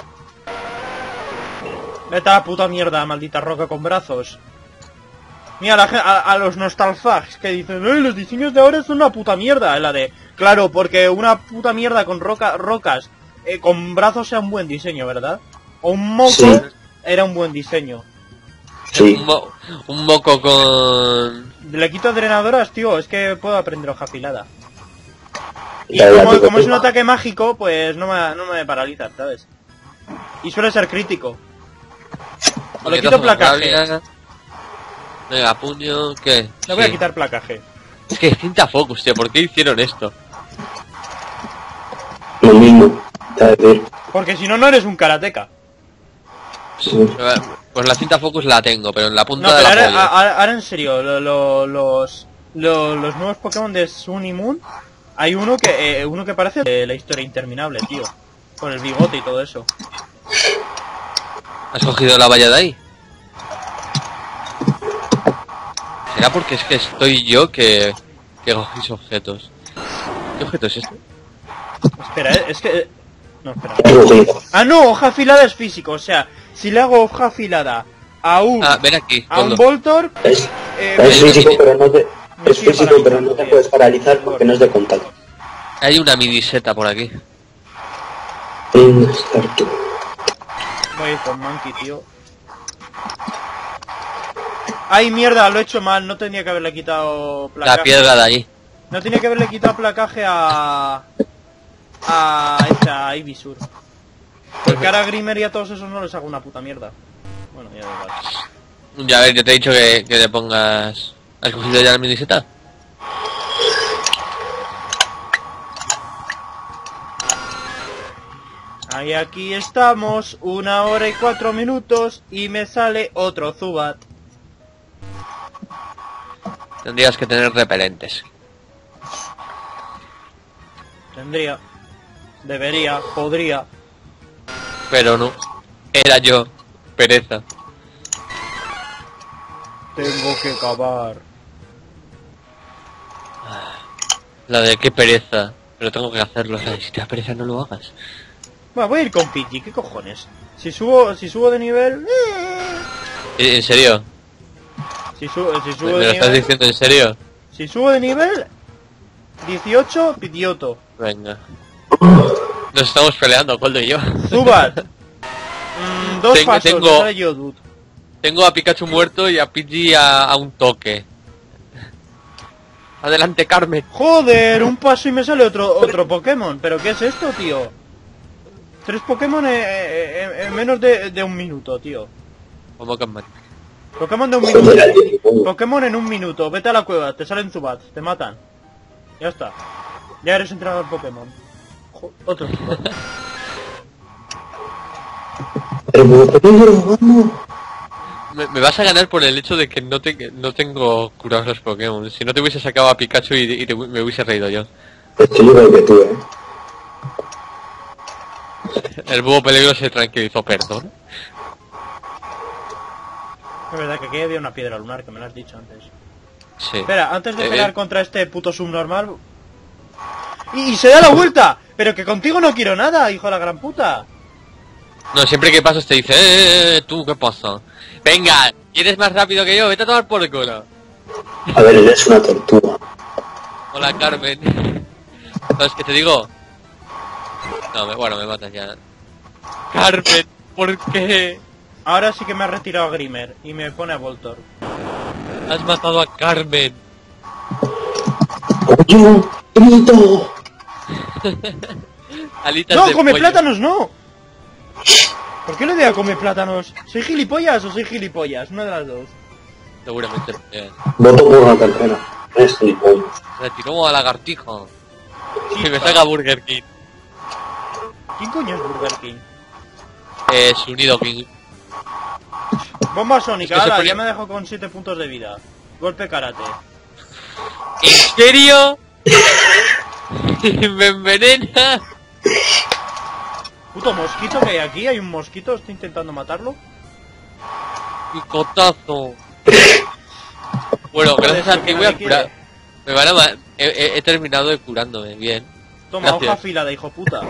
Vete a la puta mierda, maldita roca con brazos. Mira, la gen- a, a los nostalfags que dicen, "Eh, los diseños de ahora son una puta mierda". Es la de, claro, porque una puta mierda con roca, rocas eh, con brazos sea un buen diseño, ¿verdad? O un moco Sí. era un buen diseño. Sí. Un, mo- un moco con... Le quito drenadoras, tío, es que puedo aprender hoja afilada. Y Ya, ya, como, tío, como es un tío. ataque mágico, pues no me, no me paraliza, ¿sabes? Y suele ser crítico. O le quito placaje. Rabia. Venga, puño, ¿qué? Le voy a Sí. quitar placaje. Es que cinta focus, tío, ¿por qué hicieron esto? Lo mismo. Te voy a decir. Porque si no, no eres un karateka. Sí. Pues la cinta focus la tengo, pero en la punta No, de pero la ahora, polla. ahora- ahora en serio, lo- lo- los, lo- los nuevos Pokémon de Sun y Moon, hay uno que eh, uno que parece de la historia interminable, tío. Con el bigote y todo eso. ¿Has cogido la valla de ahí? ¿Será porque es que estoy yo que, que cogéis objetos? ¿Qué objeto es este? Espera, eh, es que... eh, no, espera. Sí. Ah, no, hoja afilada es físico, o sea, si le hago hoja afilada a un, Ah, ven aquí, a un Coldo. Voltor, Es, eh, es me- físico, pero no te... me Es sigue físico, pero no te paralizando, puedes tío. paralizar porque no es de contacto. Hay una miniseta por aquí. Venga, estar tú. Voy a ir con Monkey, tío. Ay, mierda, lo he hecho mal, no tenía que haberle quitado placaje. La piedra de ahí. No tenía que haberle quitado placaje a... A esta, a Ivisur. Porque ahora a Grimer y a todos esos no les hago una puta mierda. Bueno, ya da igual. Ya ves, yo te he dicho que, que le pongas... ¿Has cogido ya la miniseta? Ahí aquí estamos, una hora y cuatro minutos y me sale otro Zubat. Tendrías que tener repelentes. Tendría, debería, podría. Pero no. Era yo. Pereza. Tengo que cavar. La de qué pereza. Pero tengo que hacerlo. O sea, si te da pereza no lo hagas. Bueno, voy a ir con Pidgey, ¿qué cojones? Si subo, si subo de nivel... eh, ¿En serio? Si, su, si ¿Me, subo me de lo estás nivel... diciendo en serio? Si subo de nivel... dieciocho, Pidgeotto. Venga. Nos estamos peleando, Coldo y yo. Zubat. Mm, dos Tengo- pasos, tengo- me sale Geodude. Tengo a Pikachu muerto y a Pidgey a, a un toque. Adelante, Carmen. Joder, un paso y me sale otro otro Pokémon. ¿Pero qué es esto, tío? Tres Pokémon en, en- en menos de, de un minuto, tío. Como Carmen. Pokémon de un minuto. Joder, al Digimon. Pokémon en un minuto. Vete a la cueva, te salen Zubats, te matan. Ya está. Ya eres entrenador Pokémon. Jo- otro Zubat. Pero me estoy jugando. Me, me vas a ganar por el hecho de que no, te, no tengo curados los Pokémon. Si no te hubiese sacado a Pikachu y, y te- me hubiese reído yo. Estoy igual que tú, eh. El búho peligro se tranquilizó, perdón. Es verdad que aquí había una piedra lunar, que me lo has dicho antes. Sí. Espera, antes de Eh, pelear eh. contra este puto subnormal... ¡Y, y se da la vuelta! Pero que contigo no quiero nada, hijo de la gran puta. No, siempre que pasas te dice, eh, eh, tú, ¿qué pasa? Venga, ¿quieres más rápido que yo? Vete a tomar por el culo. A ver, eres una tortuga. Hola, Carmen. ¿Sabes qué te digo? No, me, bueno, me matas ya. Carmen, ¿por qué Ahora sí que me ha retirado a Grimer y me pone a Voltor. has matado a Carmen? ¡Oye, grito! Alitas ¡No, de come pollo. plátanos, no! ¿Por qué le doy a comer plátanos? ¿Soy gilipollas o soy gilipollas? Una de las dos. Seguramente. eh, Voto por la tercera. Es gilipollas. Retiró a lagartija. Que me saca Burger King. ¿Quién coño es Burger King? Eh, su unido King. Bomba sónica, Es que se ala, pone- ya me dejo con siete puntos de vida. Golpe karate. ¿En serio? ¿Me envenena? Puto mosquito que hay aquí, hay un mosquito, estoy intentando matarlo. Picotazo. Bueno, gracias a ti voy a curar. Me van a ma- he, he- he terminado de curándome, bien. Toma, Gracias. hoja afilada, hijo puta.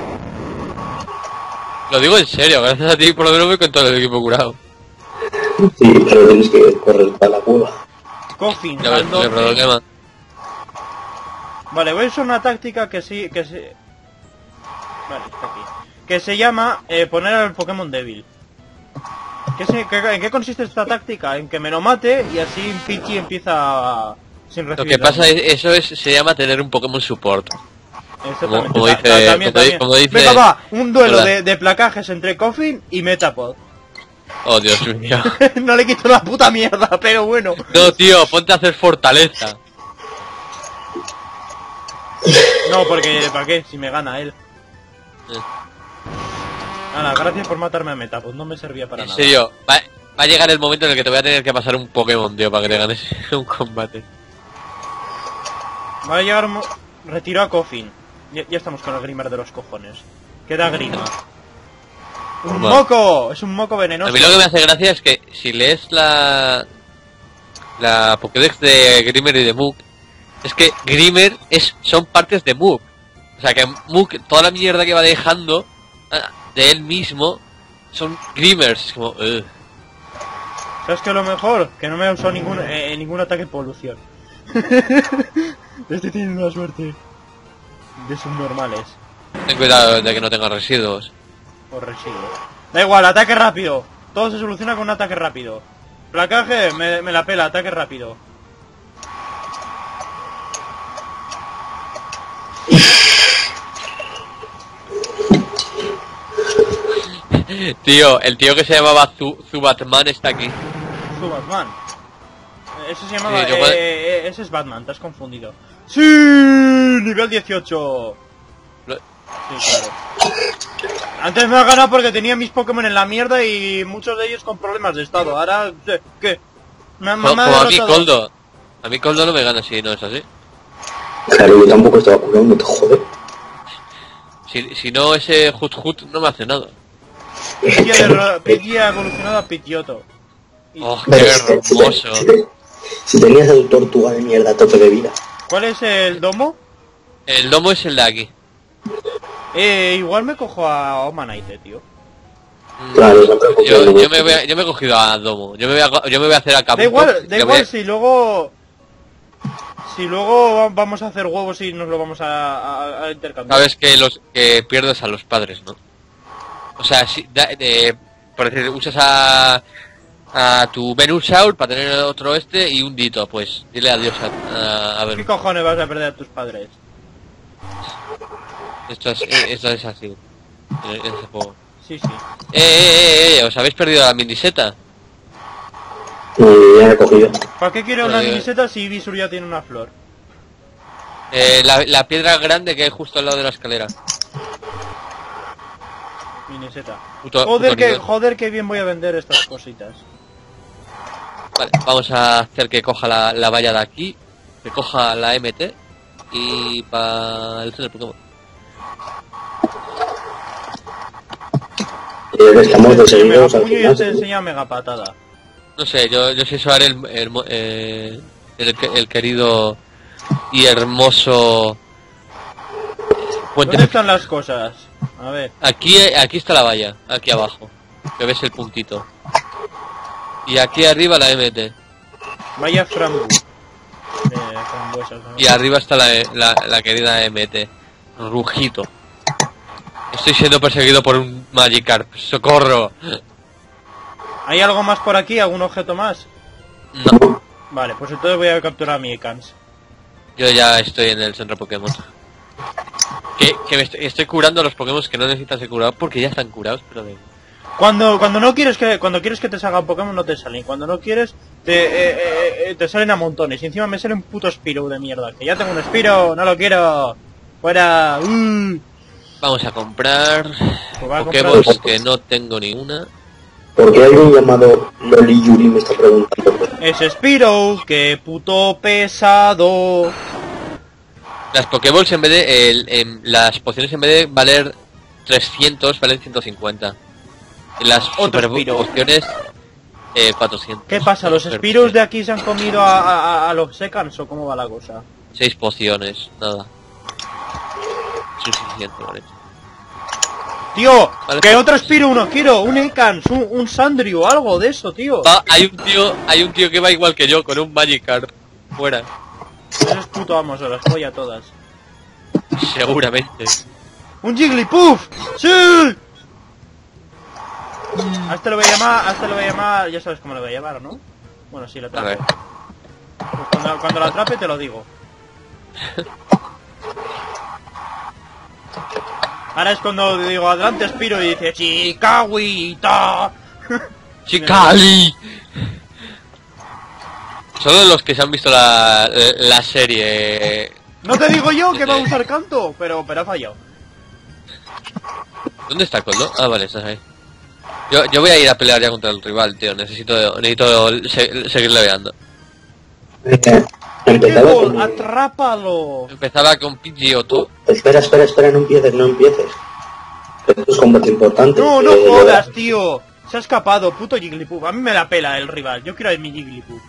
Lo digo en serio, gracias a ti por lo menos voy con todo el equipo curado. Sí, pero tienes que correr para la cueva. Coffin, No, no hay problema. Vale, voy a usar una táctica que sí, que se... Vale, está aquí. Que se llama eh, poner al Pokémon débil. ¿Qué se- qué- ¿En qué consiste esta táctica? En que me lo mate y así Pidgey empieza a... sin Lo recibir que pasa daño. es, eso es, se llama tener un Pokémon support. Exactamente. como ta- dice- ta- también, como di- también. como dice- Venga, va, un duelo Hola. de, de placajes entre Coffin y Metapod. Oh, Dios mío. No le quito la puta mierda, pero bueno. No, tío, ponte a hacer fortaleza. No, porque ¿para qué? Si me gana él. Eh. Nada, gracias por matarme a Metapod, no me servía para En nada. serio, va, va a llegar el momento en el que te voy a tener que pasar un Pokémon, tío, para que te ganes un combate. Va a llegar un mo- retiro a Coffin. Ya, ya estamos con el Grimer de los cojones. Queda Grima. ¡Un Vale. moco! Es un moco venenoso. A mí lo que me hace gracia es que si lees la la Pokédex de Grimer y de Muk, es que Grimer es son partes de Muk. O sea que Muk, toda la mierda que va dejando ah, de él mismo, son Grimers. Es como... ugh. ¿Sabes qué es lo mejor? Que no me ha usado ningún, eh, ningún ataque de polución. Estoy teniendo una suerte de subnormales. Ten cuidado de que no tenga residuos. O residuos. Da igual, ataque rápido. Todo se soluciona con un ataque rápido. Placaje, me, me la pela, ataque rápido. Tío, el tío que se llamaba Zu- Zubatman está aquí. Su Batman. Eh, Ese se llamaba... Sí, yo eh, puedo- eh, ese es Batman, te has confundido. ¡Sí! Nivel dieciocho. Lo- Sí, claro. Antes me ha ganado porque tenía mis Pokémon en la mierda y muchos de ellos con problemas de estado. Ahora, ¿qué? ¿Qué? Me, me- Como, me ha como a mí derrotado. Coldo. A mí Coldo no me gana si no es así. Claro, yo tampoco estaba curando, te jode. Si, si no, ese Hut Hut no me hace nada. Pidgey ha derro- Pidgey ha evolucionado a Pidgeotto. Y- Oh, qué Pero si te- si te- hermoso. Si, te- si tenías a tu tortuga de mierda a tope de vida. ¿Cuál es el domo? El domo es el de aquí. Eh, igual me cojo a Omanite, tío. Claro, siempre Yo, confío yo, me voy a- yo me he cogido a Domo. Yo me voy a, co- yo me voy a hacer a Kabuto. Da igual, da Le voy igual a- si luego... Si luego va- vamos a hacer huevos y nos lo vamos a, a- a intercambiar. Sabes que los que pierdes a los padres, ¿no? O sea, si, da- de- por decir, usas a, a tu Venusaur para tener otro este y un Dito, pues dile adiós a, a, a ¿Qué Venus. cojones vas a perder a tus padres? Esto es, eh, esto es así. En ese juego. Sí, sí. Eh, eh, eh, eh, ¿os habéis perdido la miniseta? y ya he cogido. ¿Para qué quiere una Eh, miniseta si Visur ya tiene una flor? Eh, la, la piedra grande que hay justo al lado de la escalera. Miniseta. Puto- Joder, puto que, nivel. joder, que bien voy a vender estas cositas. Vale, vamos a hacer que coja la, la valla de aquí, que coja la M T y para el centro Pokémon. Y ya que estamos de El seguidos al megapuño ya te gimnasio. enseña mega patada. No sé, yo, yo sé usar el, el, mo- eh, el, que- el querido y hermoso puente. ¿Dónde están las cosas? A ver. Aquí, aquí está la valla, aquí abajo, que ves el puntito. Y aquí arriba la M T. Vaya frambu. Eh, frambuesas, ¿no? Y arriba está la, la, la querida M T. Rujito. Estoy siendo perseguido por un Magikarp. ¡Socorro! ¿Hay algo más por aquí? ¿Algún objeto más? No, Vale, pues entonces voy a capturar a mi Ekans. yo ya estoy en el centro Pokémon. Que, que me estoy, estoy curando a los Pokémon que no necesitan ser curados porque ya están curados, pero de... Cuando, cuando no quieres que cuando quieres que te salga un Pokémon no te salen. Cuando no quieres te, eh, eh, eh, te salen a montones. Y encima me sale un puto Spiro de mierda. Que ya tengo un Spiro, no lo quiero. Fuera. Uh. Vamos a comprar Pues va a Pokéballs comprar- que no tengo ni una. ¿Por qué alguien llamado Loli Yuri me está preguntando? Ese Spiro, que puto pesado. Las Pokéballs en vez de... el- em, las pociones en vez de valer trescientos valen ciento cincuenta. Y las Otro super Spiro. pociones eh, cuatrocientos. ¿Qué pasa? ¿Los Super Spiros de pociones. aquí se han comido a, a- a los Ekans o cómo va la cosa? Seis pociones, nada. Suficiente, vale. Tío, Vale. que otro Spiro no quiero. Un Ekans, un, un Sandrio, algo de eso, tío. Va, hay un tío, hay un tío que va igual que yo, con un Magikarp. Fuera. Esos puto amos, se las voy a todas. Seguramente. ¡Un Jigglypuff! ¡Sí! A este lo voy a llamar, a este lo voy a llamar, ya sabes cómo lo voy a llamar, ¿no? Bueno, sí, lo A atrape. ver. Pues cuando, cuando lo atrape te lo digo. Ahora es cuando digo adelante Spiro y dice Chicahuita. ¡Chicali! Solo los que se han visto la, la serie. No te digo yo que va a usar canto, pero, pero ha fallado. ¿Dónde está Coldo? Ah, vale, estás ahí. Yo, yo voy a ir a pelear ya contra el rival, tío. Necesito, necesito se- seguir leveando. Eh, empezaba Pokéball, con... atrápalo. Empezaba con Pidgeotto. Espera, espera, espera, no empieces, no empieces. Esto es combate importante. No, no eh, jodas, tío. Se ha escapado, puto Jigglypuff. A mí me la pela el rival. Yo quiero a mi Jigglypuff.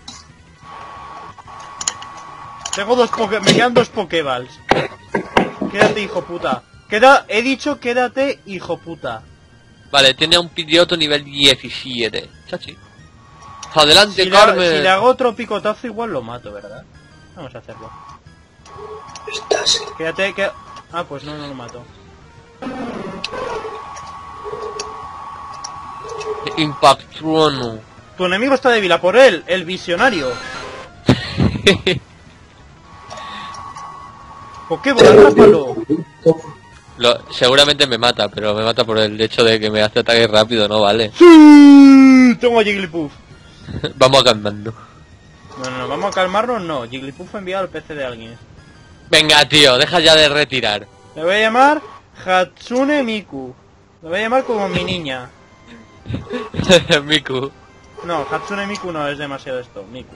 Tengo dos poke... Me quedan dos Pokéballs. Quédate, hijo puta. Queda... He dicho quédate, hijo puta. Vale, tiene un Pidgeotto nivel diecisiete. Chachi. Adelante, Si le, Carmen. si le hago otro picotazo igual lo mato, ¿verdad? Vamos a hacerlo. Estás... Quédate, que... Ah, pues no, no lo mato. Impactruono. Tu enemigo está débil, a por él, el visionario. Pokéball, atrápalo. Lo, seguramente me mata, pero me mata por el hecho de que me hace ataque rápido, ¿no? Vale. ¡Sí! Tengo a Jigglypuff. Vamos calmando. No, no, no, vamos a calmarnos, no. Jigglypuff fue enviado al P C de alguien. Venga, tío, deja ya de retirar. Le voy a llamar Hatsune Miku. Le voy a llamar como mi niña. Miku. No, Hatsune Miku no es demasiado esto, Miku.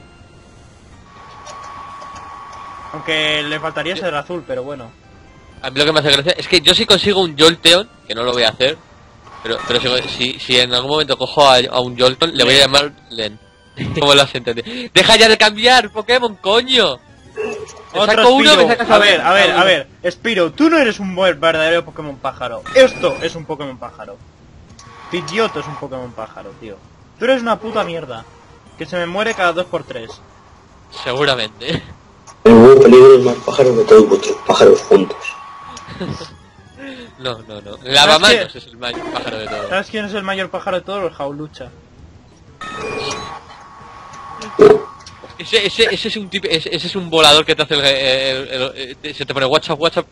Aunque le faltaría ser azul, pero bueno. A mí lo que me hace gracia es que yo si consigo un Jolteon, que no lo voy a hacer, pero pero si, si, si en algún momento cojo a, a un Jolteon, le voy a llamar Len. ¿Cómo lo has entendido? ¡Deja ya de cambiar Pokémon, coño! Me Otro saco uno, Spiro. me sacas A ver, a ver, uno. a ver. Spiro, tú no eres un buen verdadero Pokémon pájaro. Esto es un Pokémon pájaro. Pidgeotto es un Pokémon pájaro, tío. Tú eres una puta mierda. Que se me muere cada dos por tres. Seguramente. El huevo peligro es más pájaro que todos vuestros pájaros juntos. No, no, no. Lavamanos qué? es el mayor pájaro de todos. ¿Sabes quién es el mayor pájaro de todos? El Jaulucha. Ese, ese, ese es un tipo, ese, ese es un volador que te hace el, el- el- el- se te pone WhatsApp, WhatsApp.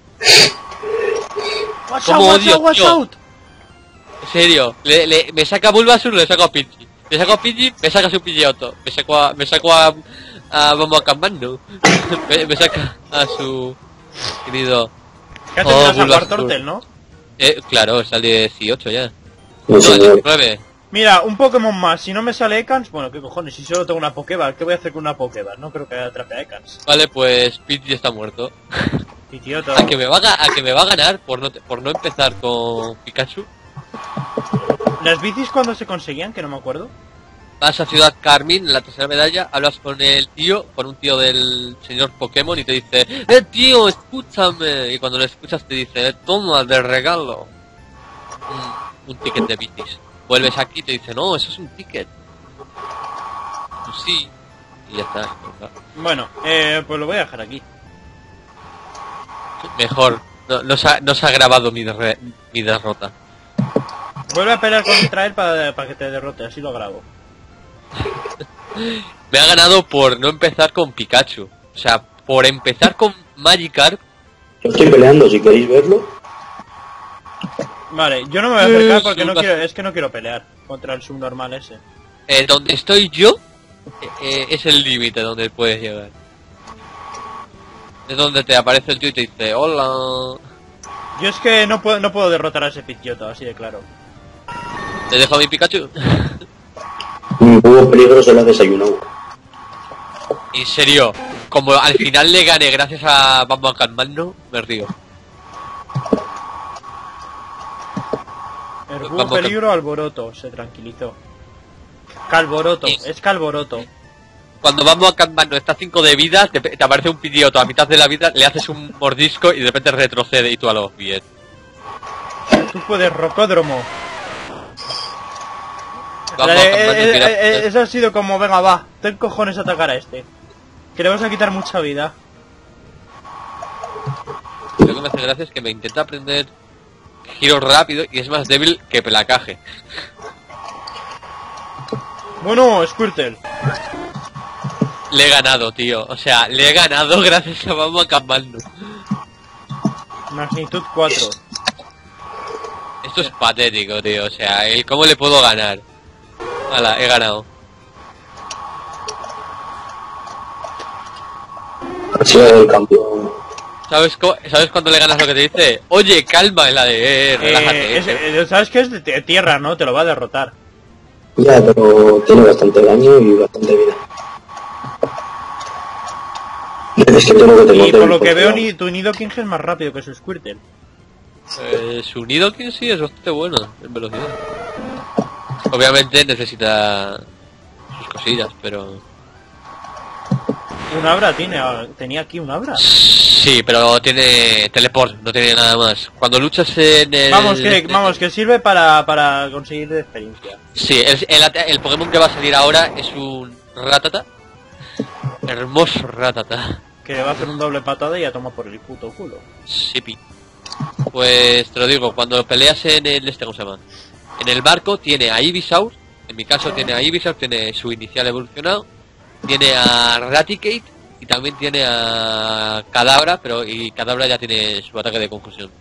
Watch ¿Cómo out, watch odio, out, watch tío? out. En serio, le, le, me saca Bulbasur, le saco a Pidgey. Me saco a Pidgey, me saca su Pidgeotto. Me saco a, me saco a, a Vamos a Campando. me, me saca a su querido. ¿Qué Oh, te a Bulbasaur. Tortel, no? Eh, claro, está el dieciocho ya. No, No, el señor. diecinueve. Mira, un Pokémon más. Si no me sale Ekans, bueno, qué cojones. Si solo tengo una Pokéball, ¿qué voy a hacer con una Pokéball? No creo que atrape a Ekans. Vale, pues Pidgey está muerto. Pidgeotto. A que me va a, ga- a que me va a ganar por no, te- por no empezar con Pikachu. ¿Las bicis cuando se conseguían? Que no me acuerdo. Vas a Ciudad Carmín, en la tercera medalla, hablas con el tío, con un tío del señor Pokémon y te dice, ¡eh tío, escúchame! Y cuando lo escuchas te dice, toma, de regalo. Un, un ticket de bicis. Vuelves aquí y te dice, no, eso es un ticket. Pues sí. Y ya está. Bueno, eh, pues lo voy a dejar aquí. Mejor. No, no, se, ha, no se ha grabado mi, derre- mi derrota. Vuelve a pelear contra él para, para que te derrote, así lo grabo. Me ha ganado por no empezar con Pikachu. O sea, por empezar con Magikarp. Yo estoy peleando, si queréis verlo. Vale, yo no me voy a acercar porque no Subas- quiero, es que no quiero pelear contra el subnormal ese. Eh, donde estoy yo eh, eh, es el límite donde puedes llegar. Es donde te aparece el tío y te dice, hola. Yo es que no puedo, no puedo derrotar a ese Pidgeotto, así de claro. ¿Te dejo a mi Pikachu? Un huevo peligro se lo ha desayunado. En serio, como al final le gané gracias a Vamos a Calmarnos, me río. El Vamos búho a- peligro alboroto, se tranquilizó. Calboroto, Sí. es Calboroto. Cuando Vamos a Calmarnos está a cinco de vida, te, te aparece un Pidgeotto a mitad de la vida, le haces un mordisco y de repente retrocede y tú a los pies. Tú puedes, Rocódromo. Vamos La a de- Calmarnos, eh, mira, eh, eh, eso ha sido como, venga, va, ten cojones a atacar a este. Que le vas a quitar mucha vida. Lo que me hace gracia es que me intenta aprender giro rápido y es más débil que Placaje. Bueno, Squirtle. Le he ganado, tío. O sea, le he ganado gracias a Vamos a Calmarnos. Magnitud cuatro. Esto es patético, tío. O sea, el cómo le puedo ganar. Hala, he ganado. Ha sido el campeón. ¿Sabes, co- ¿Sabes cuando le ganas lo que te dice? Oye, calma, es la de... Eh, relájate. Eh, es- eh, ¿Sabes qué es de de tierra, no? Te lo va a derrotar. Ya, pero tiene bastante daño y bastante vida. Es que tengo que tener Y por lo que veo, ni, tu Nidoking es más rápido que su Squirtle. Eh, su Nidoking sí es bastante bueno en velocidad. Obviamente necesita sus cosillas, pero... Un Abra tiene, ah, tenía aquí un Abra. Sí, pero tiene teleport, no tiene nada más. Cuando luchas en el... Vamos, que, vamos, que sirve para, para conseguir experiencia. Sí, el, el, ate- el Pokémon que va a salir ahora es un Ratata. Hermoso Ratata. Que va a hacer un doble patada y a tomar por el puto culo. Sipi. Pues te lo digo, cuando peleas en el este, ¿cómo se llama? En el barco tiene a Ivysaur, en mi caso tiene a Ivysaur, tiene su inicial evolucionado, tiene a Raticate y también tiene a Kadabra, pero y Kadabra ya tiene su ataque de confusión.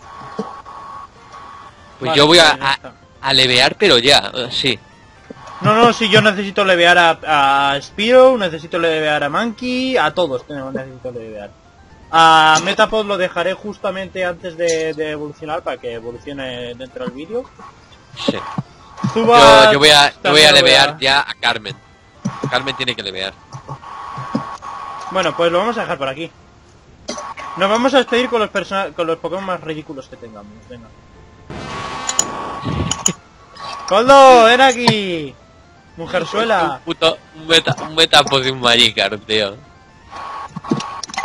Pues Vale, yo voy a, pues ya a, está. a levear, pero ya, eh, sí. No, no, sí, yo necesito levear a, a Spiro, necesito levear a Monkey, a todos tenemos- necesito levear. A Metapod lo dejaré justamente antes de, de evolucionar para que evolucione dentro del vídeo. Sí. Zubat, Yo, yo voy a, yo voy también a lo levear a- ya a Carmen. Carmen tiene que levear. Bueno, pues lo vamos a dejar por aquí. Nos vamos a despedir con los persona- con los Pokémon más ridículos que tengamos. Venga. ¡Coldo! ¡Ven aquí! ¡Mujerzuela! Un puto, un meta, un Metapod de un Magikarp, tío.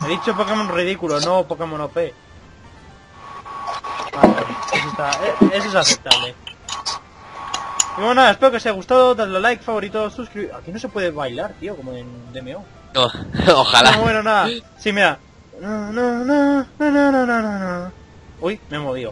He dicho Pokémon ridículo, no Pokémon O P. Vale, eso, está, eh, eso es aceptable. Y bueno, nada, espero que os haya gustado, dadle like, favorito, suscribir. Aquí no se puede bailar, tío, como en D M O. No, ojalá. No, bueno, nada. Sí, mira. No, no, no, no, no, no, no, no. Uy, me he movido.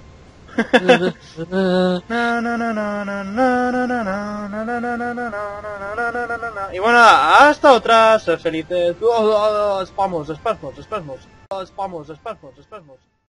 Y bueno, hasta otra, ser felices. Espasmos, espasmos, espasmos. Espasmos, espasmos, espasmos.